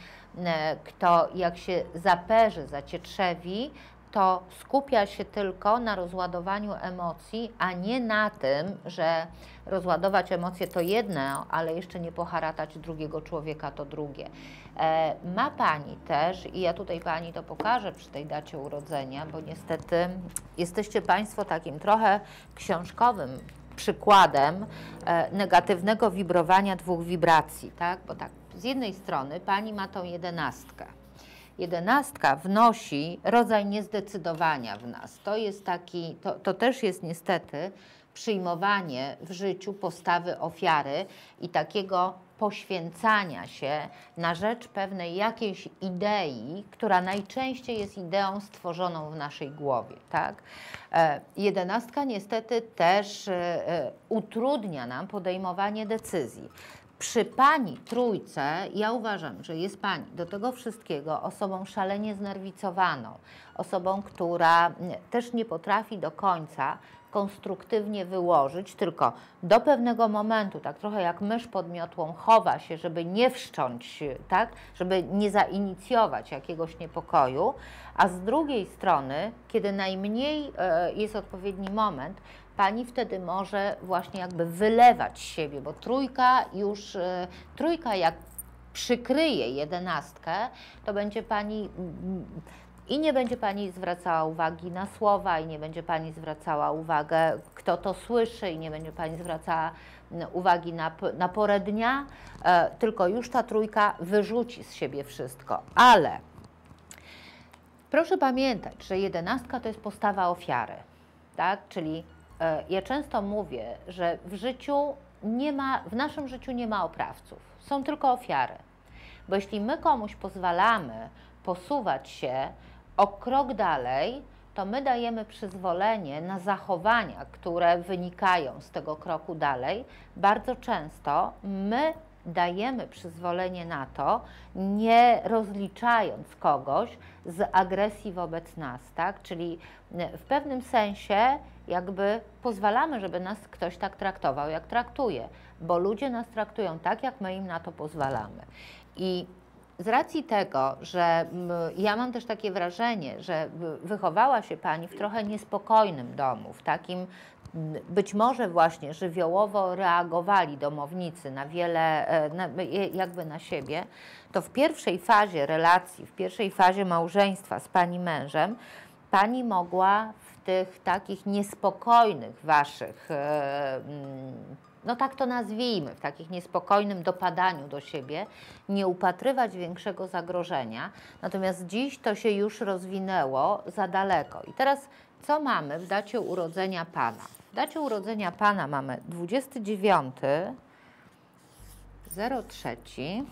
kto jak się zaperzy, zacietrzewi, to skupia się tylko na rozładowaniu emocji, a nie na tym, że rozładować emocje to jedno, ale jeszcze nie poharatać drugiego człowieka to drugie. E, ma pani też, i ja tutaj pani to pokażę przy tej dacie urodzenia, bo niestety jesteście państwo takim trochę książkowym przykładem e, negatywnego wibrowania dwóch wibracji, tak? Bo tak, z jednej strony pani ma tą jedenastkę. Jedenastka wnosi rodzaj niezdecydowania w nas. To jest taki, to, to też jest niestety przyjmowanie w życiu postawy ofiary i takiego poświęcania się na rzecz pewnej jakiejś idei, która najczęściej jest ideą stworzoną w naszej głowie, tak? E, jedenastka niestety też e, utrudnia nam podejmowanie decyzji. Przy pani trójce ja uważam, że jest pani do tego wszystkiego osobą szalenie znerwicowaną, osobą, która też nie potrafi do końca konstruktywnie wyłożyć, tylko do pewnego momentu, tak trochę jak mysz pod miotłą, chowa się, żeby nie wszcząć, tak, żeby nie zainicjować jakiegoś niepokoju, a z drugiej strony, kiedy najmniej e, jest odpowiedni moment, pani wtedy może właśnie jakby wylewać z siebie, bo trójka już, e, trójka jak przykryje jedenastkę, to będzie pani i nie będzie pani zwracała uwagi na słowa, i nie będzie pani zwracała uwagę, kto to słyszy, i nie będzie pani zwracała uwagi na, na porę dnia, e, tylko już ta trójka wyrzuci z siebie wszystko. Ale proszę pamiętać, że jedenastka to jest postawa ofiary, tak? Czyli e, ja często mówię, że w życiu nie ma, w naszym życiu nie ma oprawców, są tylko ofiary. Bo jeśli my komuś pozwalamy posuwać się o krok dalej, to my dajemy przyzwolenie na zachowania, które wynikają z tego kroku dalej. Bardzo często my dajemy przyzwolenie na to, nie rozliczając kogoś z agresji wobec nas, tak? Czyli w pewnym sensie jakby pozwalamy, żeby nas ktoś tak traktował, jak traktuje, bo ludzie nas traktują tak, jak my im na to pozwalamy. I z racji tego, że ja mam też takie wrażenie, że wychowała się pani w trochę niespokojnym domu, w takim być może właśnie żywiołowo reagowali domownicy na wiele, na, jakby na siebie, to w pierwszej fazie relacji, w pierwszej fazie małżeństwa z pani mężem, pani mogła w tych takich niespokojnych waszych, no tak to nazwijmy, w takich niespokojnym dopadaniu do siebie, nie upatrywać większego zagrożenia. Natomiast dziś to się już rozwinęło za daleko. I teraz co mamy w dacie urodzenia pana? W dacie urodzenia pana mamy dwudziesty dziewiąty, zero trzy,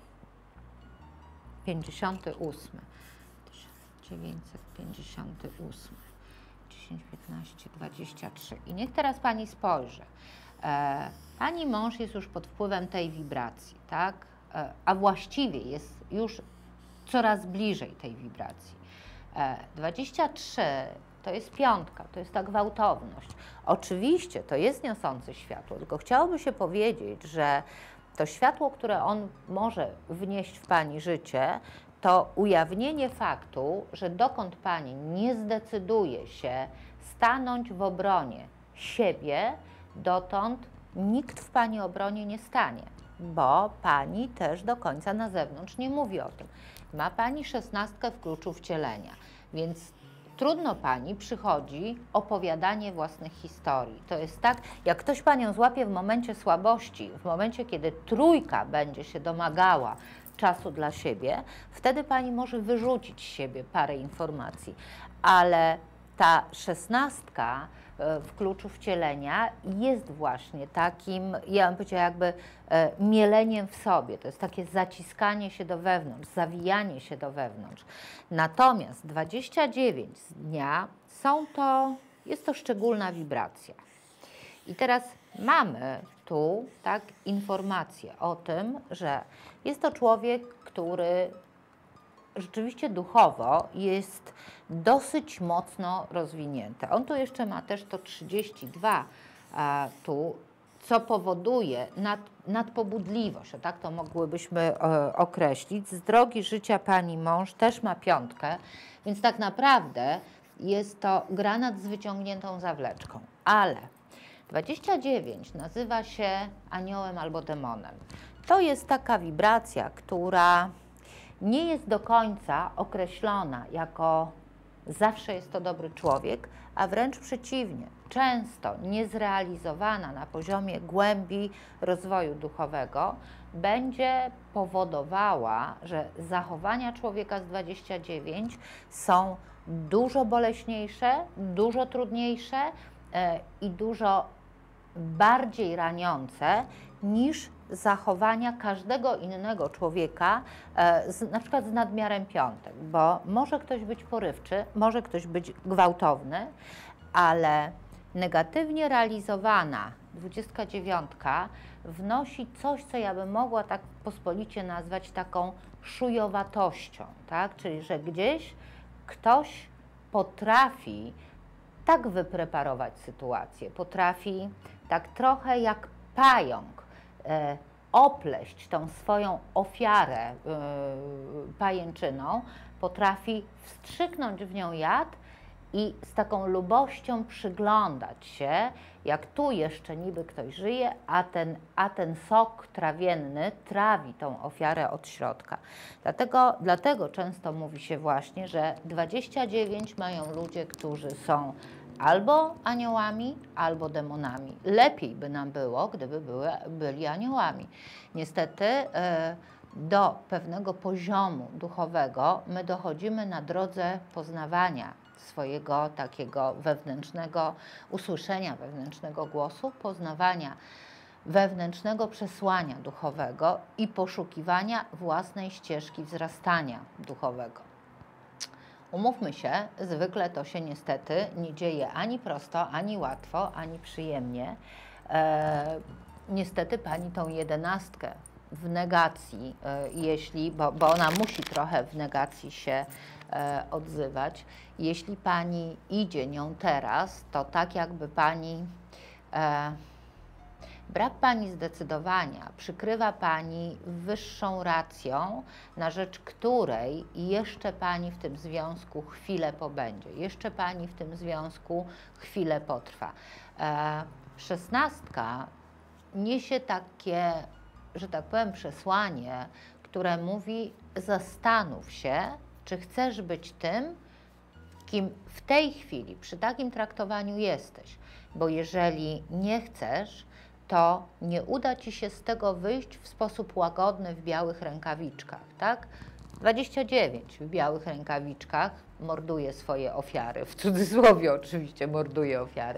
pięćdziesiąty ósmy, tysiąc dziewięćset pięćdziesiąty ósmy, dziesięć, piętnaście, dwadzieścia trzy. I niech teraz pani spojrzy. E, pani mąż jest już pod wpływem tej wibracji, tak? E, a właściwie jest już coraz bliżej tej wibracji. E, dwadzieścia trzy to jest piątka, to jest ta gwałtowność. Oczywiście to jest niosący światło, tylko chciałoby się powiedzieć, że to światło, które on może wnieść w pani życie, to ujawnienie faktu, że dokąd pani nie zdecyduje się stanąć w obronie siebie, dotąd nikt w pani obronie nie stanie, bo pani też do końca na zewnątrz nie mówi o tym. Ma pani szesnastkę w kluczu wcielenia, więc trudno pani przychodzi opowiadanie własnych historii. To jest tak, jak ktoś panią złapie w momencie słabości, w momencie, kiedy trójka będzie się domagała czasu dla siebie, wtedy pani może wyrzucić z siebie parę informacji, ale ta szesnastka w kluczu wcielenia jest właśnie takim, ja bym powiedziała, jakby e, mieleniem w sobie. To jest takie zaciskanie się do wewnątrz, zawijanie się do wewnątrz. Natomiast dwadzieścia dziewięć z dnia są to, jest to szczególna wibracja. I teraz mamy tu tak informację o tym, że jest to człowiek, który rzeczywiście duchowo jest dosyć mocno rozwinięty. On tu jeszcze ma też to trzydzieści dwa a, tu, co powoduje nad, nadpobudliwość, o tak to mogłybyśmy e, określić. Z drogi życia pani mąż też ma piątkę, więc tak naprawdę jest to granat z wyciągniętą zawleczką. Ale dwadzieścia dziewięć nazywa się aniołem albo demonem. To jest taka wibracja, która nie jest do końca określona jako zawsze jest to dobry człowiek, a wręcz przeciwnie, często niezrealizowana na poziomie głębi rozwoju duchowego, będzie powodowała, że zachowania człowieka z dwadzieścia dziewięć są dużo boleśniejsze, dużo trudniejsze e, i dużo bardziej raniące niż zachowania każdego innego człowieka, e, z, na przykład z nadmiarem piątek, bo może ktoś być porywczy, może ktoś być gwałtowny, ale negatywnie realizowana dwudziestka dziewiątka wnosi coś, co ja bym mogła tak pospolicie nazwać taką szujowatością, tak? Czyli że gdzieś ktoś potrafi tak wypreparować sytuację, potrafi tak trochę jak pająk e, opleść tą swoją ofiarę e, pajęczyną, potrafi wstrzyknąć w nią jad i z taką lubością przyglądać się, jak tu jeszcze niby ktoś żyje, a ten, a ten sok trawienny trawi tą ofiarę od środka. Dlatego, dlatego często mówi się właśnie, że dwadzieścia dziewięć mają ludzie, którzy są albo aniołami, albo demonami. Lepiej by nam było, gdyby były, byli aniołami. Niestety e, do pewnego poziomu duchowego my dochodzimy na drodze poznawania swojego takiego wewnętrznego usłyszenia, wewnętrznego głosu, poznawania wewnętrznego przesłania duchowego i poszukiwania własnej ścieżki wzrastania duchowego. Umówmy się, zwykle to się niestety nie dzieje ani prosto, ani łatwo, ani przyjemnie. E, niestety pani tą jedenastkę w negacji, e, jeśli, bo, bo ona musi trochę w negacji się e, odzywać, jeśli pani idzie nią teraz, to tak jakby pani, e, brak pani zdecydowania przykrywa pani wyższą racją, na rzecz której jeszcze pani w tym związku chwilę pobędzie, jeszcze pani w tym związku chwilę potrwa. E, szesnastka niesie takie, że tak powiem, przesłanie, które mówi: zastanów się, czy chcesz być tym, kim w tej chwili, przy takim traktowaniu jesteś, bo jeżeli nie chcesz, to nie uda ci się z tego wyjść w sposób łagodny w białych rękawiczkach, tak? dwadzieścia dziewięć w białych rękawiczkach morduje swoje ofiary, w cudzysłowie oczywiście morduje ofiary,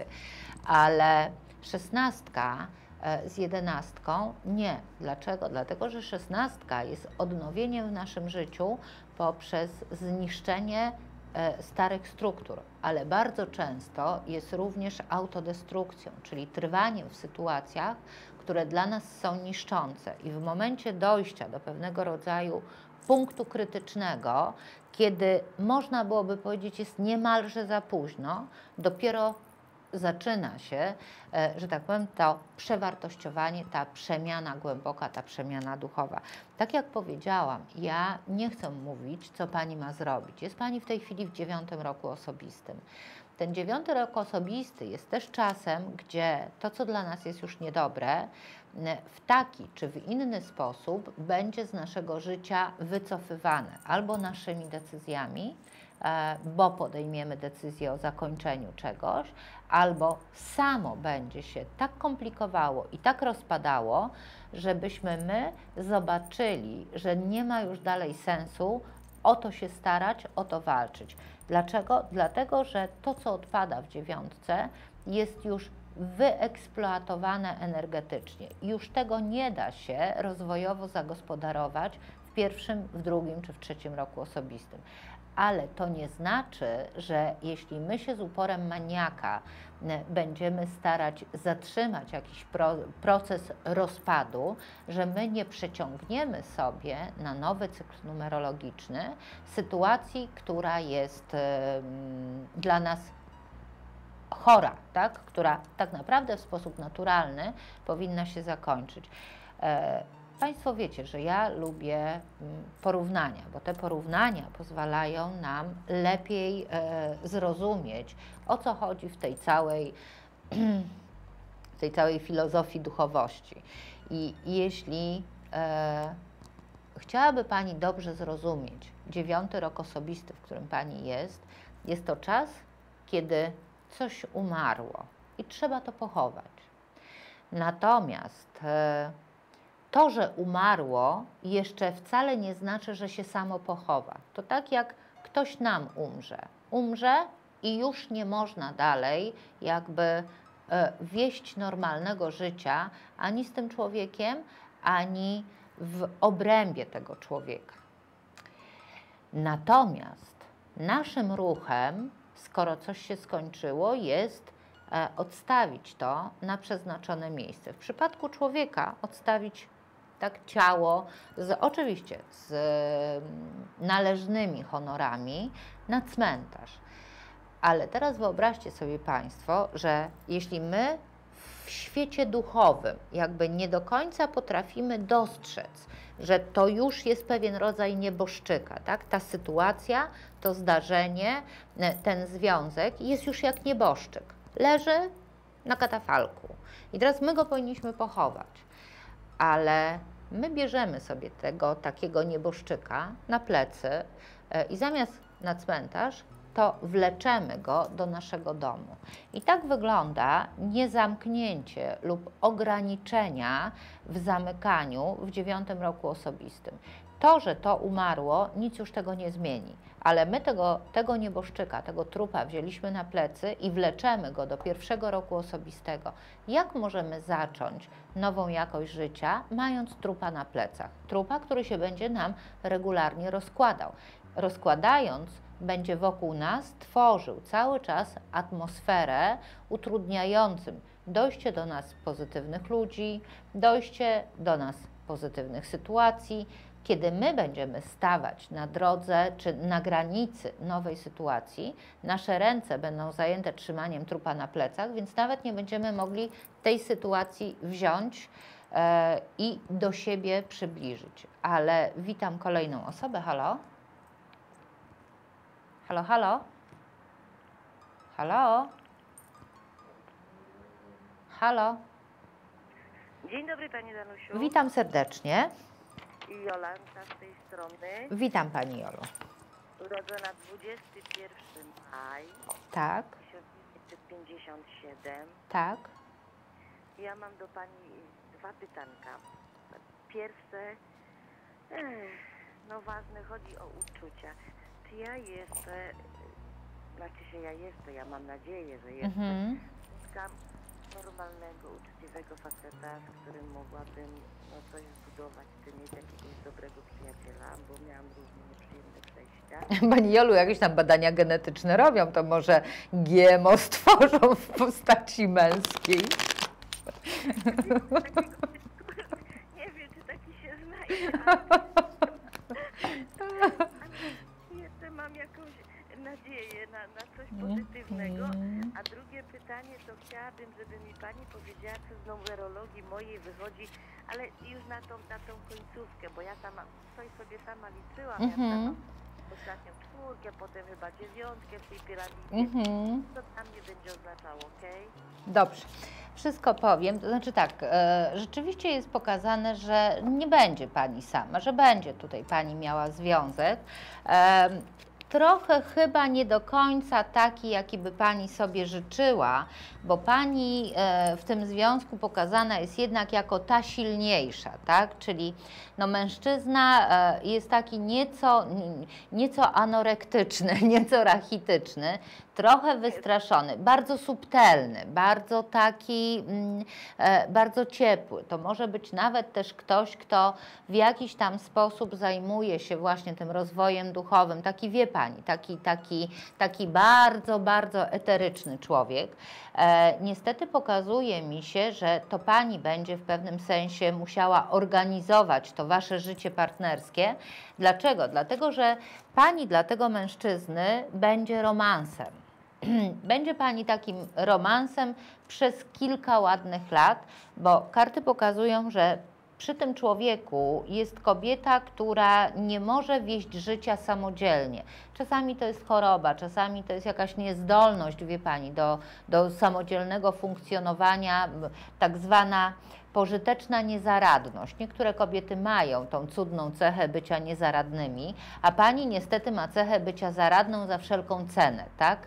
ale szesnastka z jedenastką nie. Dlaczego? Dlatego, że szesnastka jest odnowieniem w naszym życiu poprzez zniszczenie starych struktur, ale bardzo często jest również autodestrukcją, czyli trwaniem w sytuacjach, które dla nas są niszczące i w momencie dojścia do pewnego rodzaju punktu krytycznego, kiedy można byłoby powiedzieć jest niemalże za późno, dopiero zaczyna się, że tak powiem, to przewartościowanie, ta przemiana głęboka, ta przemiana duchowa. Tak jak powiedziałam, ja nie chcę mówić, co pani ma zrobić. Jest pani w tej chwili w dziewiątym roku osobistym. Ten dziewiąty rok osobisty jest też czasem, gdzie to, co dla nas jest już niedobre, w taki czy w inny sposób będzie z naszego życia wycofywane albo naszymi decyzjami, bo podejmiemy decyzję o zakończeniu czegoś, albo samo będzie się tak komplikowało i tak rozpadało, żebyśmy my zobaczyli, że nie ma już dalej sensu o to się starać, o to walczyć. Dlaczego? Dlatego, że to, co odpada w dziewiątce, jest już wyeksploatowane energetycznie. Już tego nie da się rozwojowo zagospodarować w pierwszym, w drugim czy w trzecim roku osobistym. Ale to nie znaczy, że jeśli my się z uporem maniaka będziemy starać zatrzymać jakiś pro, proces rozpadu, że my nie przeciągniemy sobie na nowy cykl numerologiczny sytuacji, która jest y, dla nas chora, tak? Która tak naprawdę w sposób naturalny powinna się zakończyć. E, Państwo wiecie, że ja lubię porównania, bo te porównania pozwalają nam lepiej e, zrozumieć, o co chodzi w tej całej, w tej całej filozofii duchowości. I jeśli e, chciałaby Pani dobrze zrozumieć dziewiąty rok osobisty, w którym Pani jest, jest to czas, kiedy coś umarło i trzeba to pochować. Natomiast e, to, że umarło, jeszcze wcale nie znaczy, że się samo pochowa. To tak jak ktoś nam umrze. Umrze i już nie można dalej jakby e, wieść normalnego życia ani z tym człowiekiem, ani w obrębie tego człowieka. Natomiast naszym ruchem, skoro coś się skończyło, jest e, odstawić to na przeznaczone miejsce. W przypadku człowieka odstawić tak ciało, z, oczywiście z y, należnymi honorami na cmentarz. Ale teraz wyobraźcie sobie Państwo, że jeśli my w świecie duchowym jakby nie do końca potrafimy dostrzec, że to już jest pewien rodzaj nieboszczyka, tak? Ta sytuacja, to zdarzenie, ten związek jest już jak nieboszczyk. Leży na katafalku i teraz my go powinniśmy pochować. Ale my bierzemy sobie tego takiego nieboszczyka na plecy i zamiast na cmentarz, to wleczemy go do naszego domu. I tak wygląda niezamknięcie lub ograniczenia w zamykaniu w dziewiątym roku osobistym. To, że to umarło, nic już tego nie zmieni, ale my tego, tego nieboszczyka, tego trupa wzięliśmy na plecy i wleczemy go do pierwszego roku osobistego. Jak możemy zacząć nową jakość życia, mając trupa na plecach? Trupa, który się będzie nam regularnie rozkładał. Rozkładając, będzie wokół nas tworzył cały czas atmosferę utrudniającym dojście do nas pozytywnych ludzi, dojście do nas pozytywnych sytuacji. Kiedy my będziemy stawać na drodze czy na granicy nowej sytuacji, nasze ręce będą zajęte trzymaniem trupa na plecach, więc nawet nie będziemy mogli tej sytuacji wziąć e, i do siebie przybliżyć. Ale witam kolejną osobę. Halo? Halo, halo? Halo? Halo? Dzień dobry Pani Danusiu. Witam serdecznie. Jolanta z tej strony. Witam Pani Jolu. Urodzona dwudziestego pierwszego maja Tak, tysiąc dziewięćset pięćdziesiąt siedem. tak. Ja mam do Pani dwa pytanka. Pierwsze, ech, no ważne, chodzi o uczucia. Czy ja jeszcze, znaczy się ja jeszcze, ja mam nadzieję, że jeszcze Mhm. spotkam normalnego, uczciwego faceta, z którym mogłabym no, coś zbudować, czy mieć jakiegoś dobrego przyjaciela, bo miałam różne nieprzyjemne przejścia. Pani Jolu, jakieś tam badania genetyczne robią, to może G M O stworzą w postaci męskiej. Takiego, nie wiem, czy taki się znajdzie, ale, ale jeszcze mam jakąś nadzieję na, na coś pozytywnego. A drugie pytanie, to chciałabym, żeby mi Pani powiedziała, co z numerologii mojej wychodzi, ale już na tą, na tą końcówkę, bo ja sama coś sobie sama liczyłam, ja sama ostatnią czwórkę, potem chyba dziewiątkę w tej piramidzie. Mhm. Co dla mnie będzie oznaczało, okej? Dobrze. Wszystko powiem, to znaczy tak, e, rzeczywiście jest pokazane, że nie będzie Pani sama, że będzie tutaj Pani miała związek. E, trochę chyba nie do końca taki, jaki by Pani sobie życzyła, bo Pani e, w tym związku pokazana jest jednak jako ta silniejsza, tak? Czyli no, mężczyzna e, jest taki nieco, nieco anorektyczny, nieco rachityczny, trochę wystraszony, bardzo subtelny, bardzo taki, mm, e, bardzo ciepły. To może być nawet też ktoś, kto w jakiś tam sposób zajmuje się właśnie tym rozwojem duchowym. Taki, wie Pani, taki, taki, taki bardzo, bardzo eteryczny człowiek. E, niestety pokazuje mi się, że to Pani będzie w pewnym sensie musiała organizować to Wasze życie partnerskie. Dlaczego? Dlatego, że Pani dla tego mężczyzny będzie romansem. Będzie Pani takim romansem przez kilka ładnych lat, bo karty pokazują, że przy tym człowieku jest kobieta, która nie może wieść życia samodzielnie. Czasami to jest choroba, czasami to jest jakaś niezdolność, wie Pani, do, do samodzielnego funkcjonowania, tak zwana pożyteczna niezaradność. Niektóre kobiety mają tą cudną cechę bycia niezaradnymi, a Pani niestety ma cechę bycia zaradną za wszelką cenę, tak?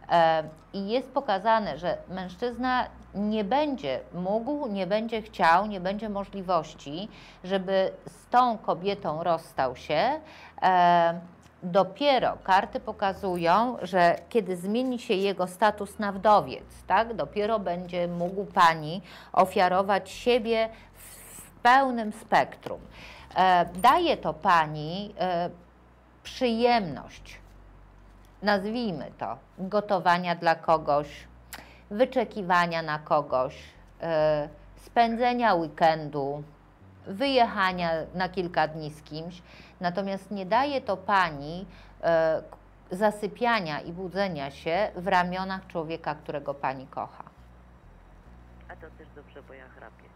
I jest pokazane, że mężczyzna nie będzie mógł, nie będzie chciał, nie będzie możliwości, żeby z tą kobietą rozstał się. Dopiero karty pokazują, że kiedy zmieni się jego status na wdowiec, tak, dopiero będzie mógł Pani ofiarować siebie w pełnym spektrum. Daje to Pani przyjemność, nazwijmy to, gotowania dla kogoś, wyczekiwania na kogoś, e, spędzenia weekendu, wyjechania na kilka dni z kimś. Natomiast nie daje to Pani e, zasypiania i budzenia się w ramionach człowieka, którego Pani kocha. A to też dobrze, bo ja chrapię.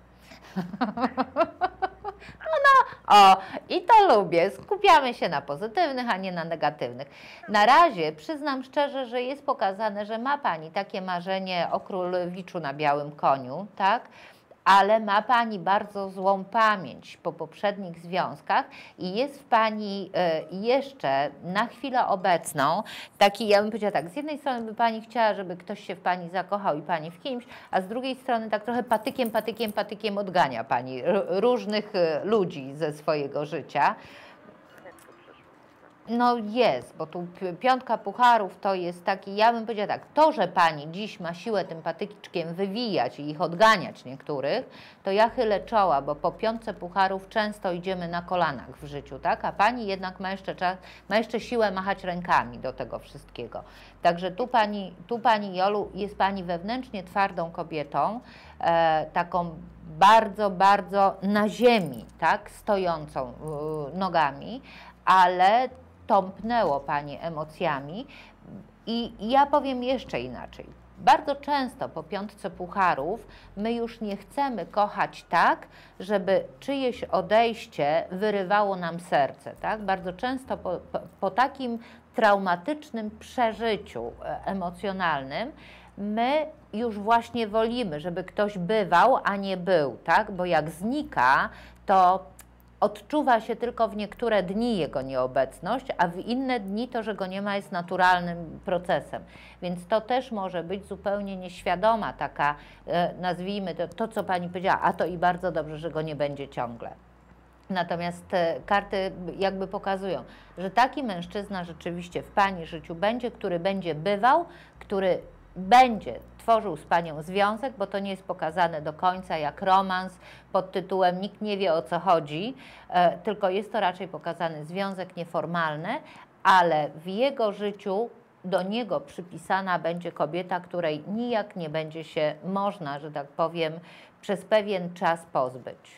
No, o, i to lubię. Skupiamy się na pozytywnych, a nie na negatywnych. Na razie przyznam szczerze, że jest pokazane, że ma Pani takie marzenie o królewiczu na białym koniu, tak? Ale ma Pani bardzo złą pamięć po poprzednich związkach i jest w Pani y, jeszcze na chwilę obecną taki, ja bym powiedziała tak, z jednej strony by Pani chciała, żeby ktoś się w Pani zakochał i Pani w kimś, a z drugiej strony tak trochę patykiem, patykiem, patykiem odgania Pani różnych y, ludzi ze swojego życia. No jest, bo tu piątka pucharów to jest taki, ja bym powiedziała tak, to, że Pani dziś ma siłę tym patyczkiem wywijać i ich odganiać niektórych, to ja chylę czoła, bo po piątce pucharów często idziemy na kolanach w życiu, tak? A Pani jednak ma jeszcze, czas, ma jeszcze siłę machać rękami do tego wszystkiego. Także tu Pani, tu Pani Jolu, jest Pani wewnętrznie twardą kobietą, e, taką bardzo, bardzo na ziemi, tak? Stojącą y, nogami, ale tąpnęło Pani emocjami i ja powiem jeszcze inaczej. Bardzo często po piątce pucharów my już nie chcemy kochać tak, żeby czyjeś odejście wyrywało nam serce. Tak? Bardzo często po, po, po takim traumatycznym przeżyciu emocjonalnym my już właśnie wolimy, żeby ktoś bywał, a nie był. Tak? Bo jak znika, to odczuwa się tylko w niektóre dni jego nieobecność, a w inne dni to, że go nie ma, jest naturalnym procesem. Więc to też może być zupełnie nieświadoma taka, nazwijmy to, to co Pani powiedziała, a to i bardzo dobrze, że go nie będzie ciągle. Natomiast karty jakby pokazują, że taki mężczyzna rzeczywiście w Pani życiu będzie, który będzie bywał, który będzie tworzył z Panią związek, bo to nie jest pokazane do końca jak romans pod tytułem nikt nie wie, o co chodzi, e, tylko jest to raczej pokazany związek nieformalny, ale w jego życiu do niego przypisana będzie kobieta, której nijak nie będzie się można, że tak powiem, przez pewien czas pozbyć.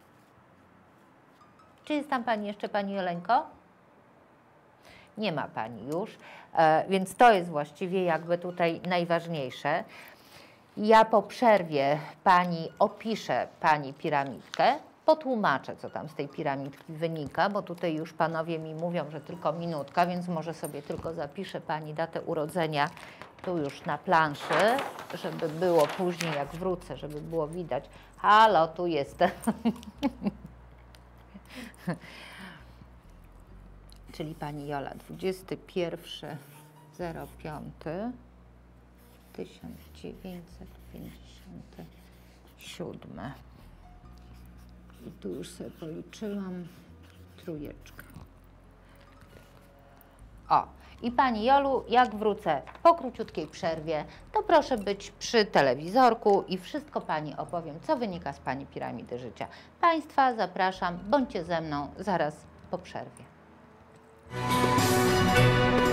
Czy jest tam Pani jeszcze, Pani Joleńko? Nie ma Pani już, e, więc to jest właściwie jakby tutaj najważniejsze. Ja po przerwie Pani opiszę Pani piramidkę, potłumaczę, co tam z tej piramidki wynika, bo tutaj już Panowie mi mówią, że tylko minutka, więc może sobie tylko zapiszę Pani datę urodzenia tu już na planszy, żeby było później, jak wrócę, żeby było widać. Halo, tu jestem. czyli pani Jola, dwudziestego pierwszego piątego tysiąc dziewięćset pięćdziesiąty siódmy. I tu już sobie policzyłam trójeczkę. O, i pani Jolu, jak wrócę po króciutkiej przerwie, to proszę być przy telewizorku i wszystko pani opowiem, co wynika z pani piramidy życia. Państwa zapraszam, bądźcie ze mną zaraz po przerwie.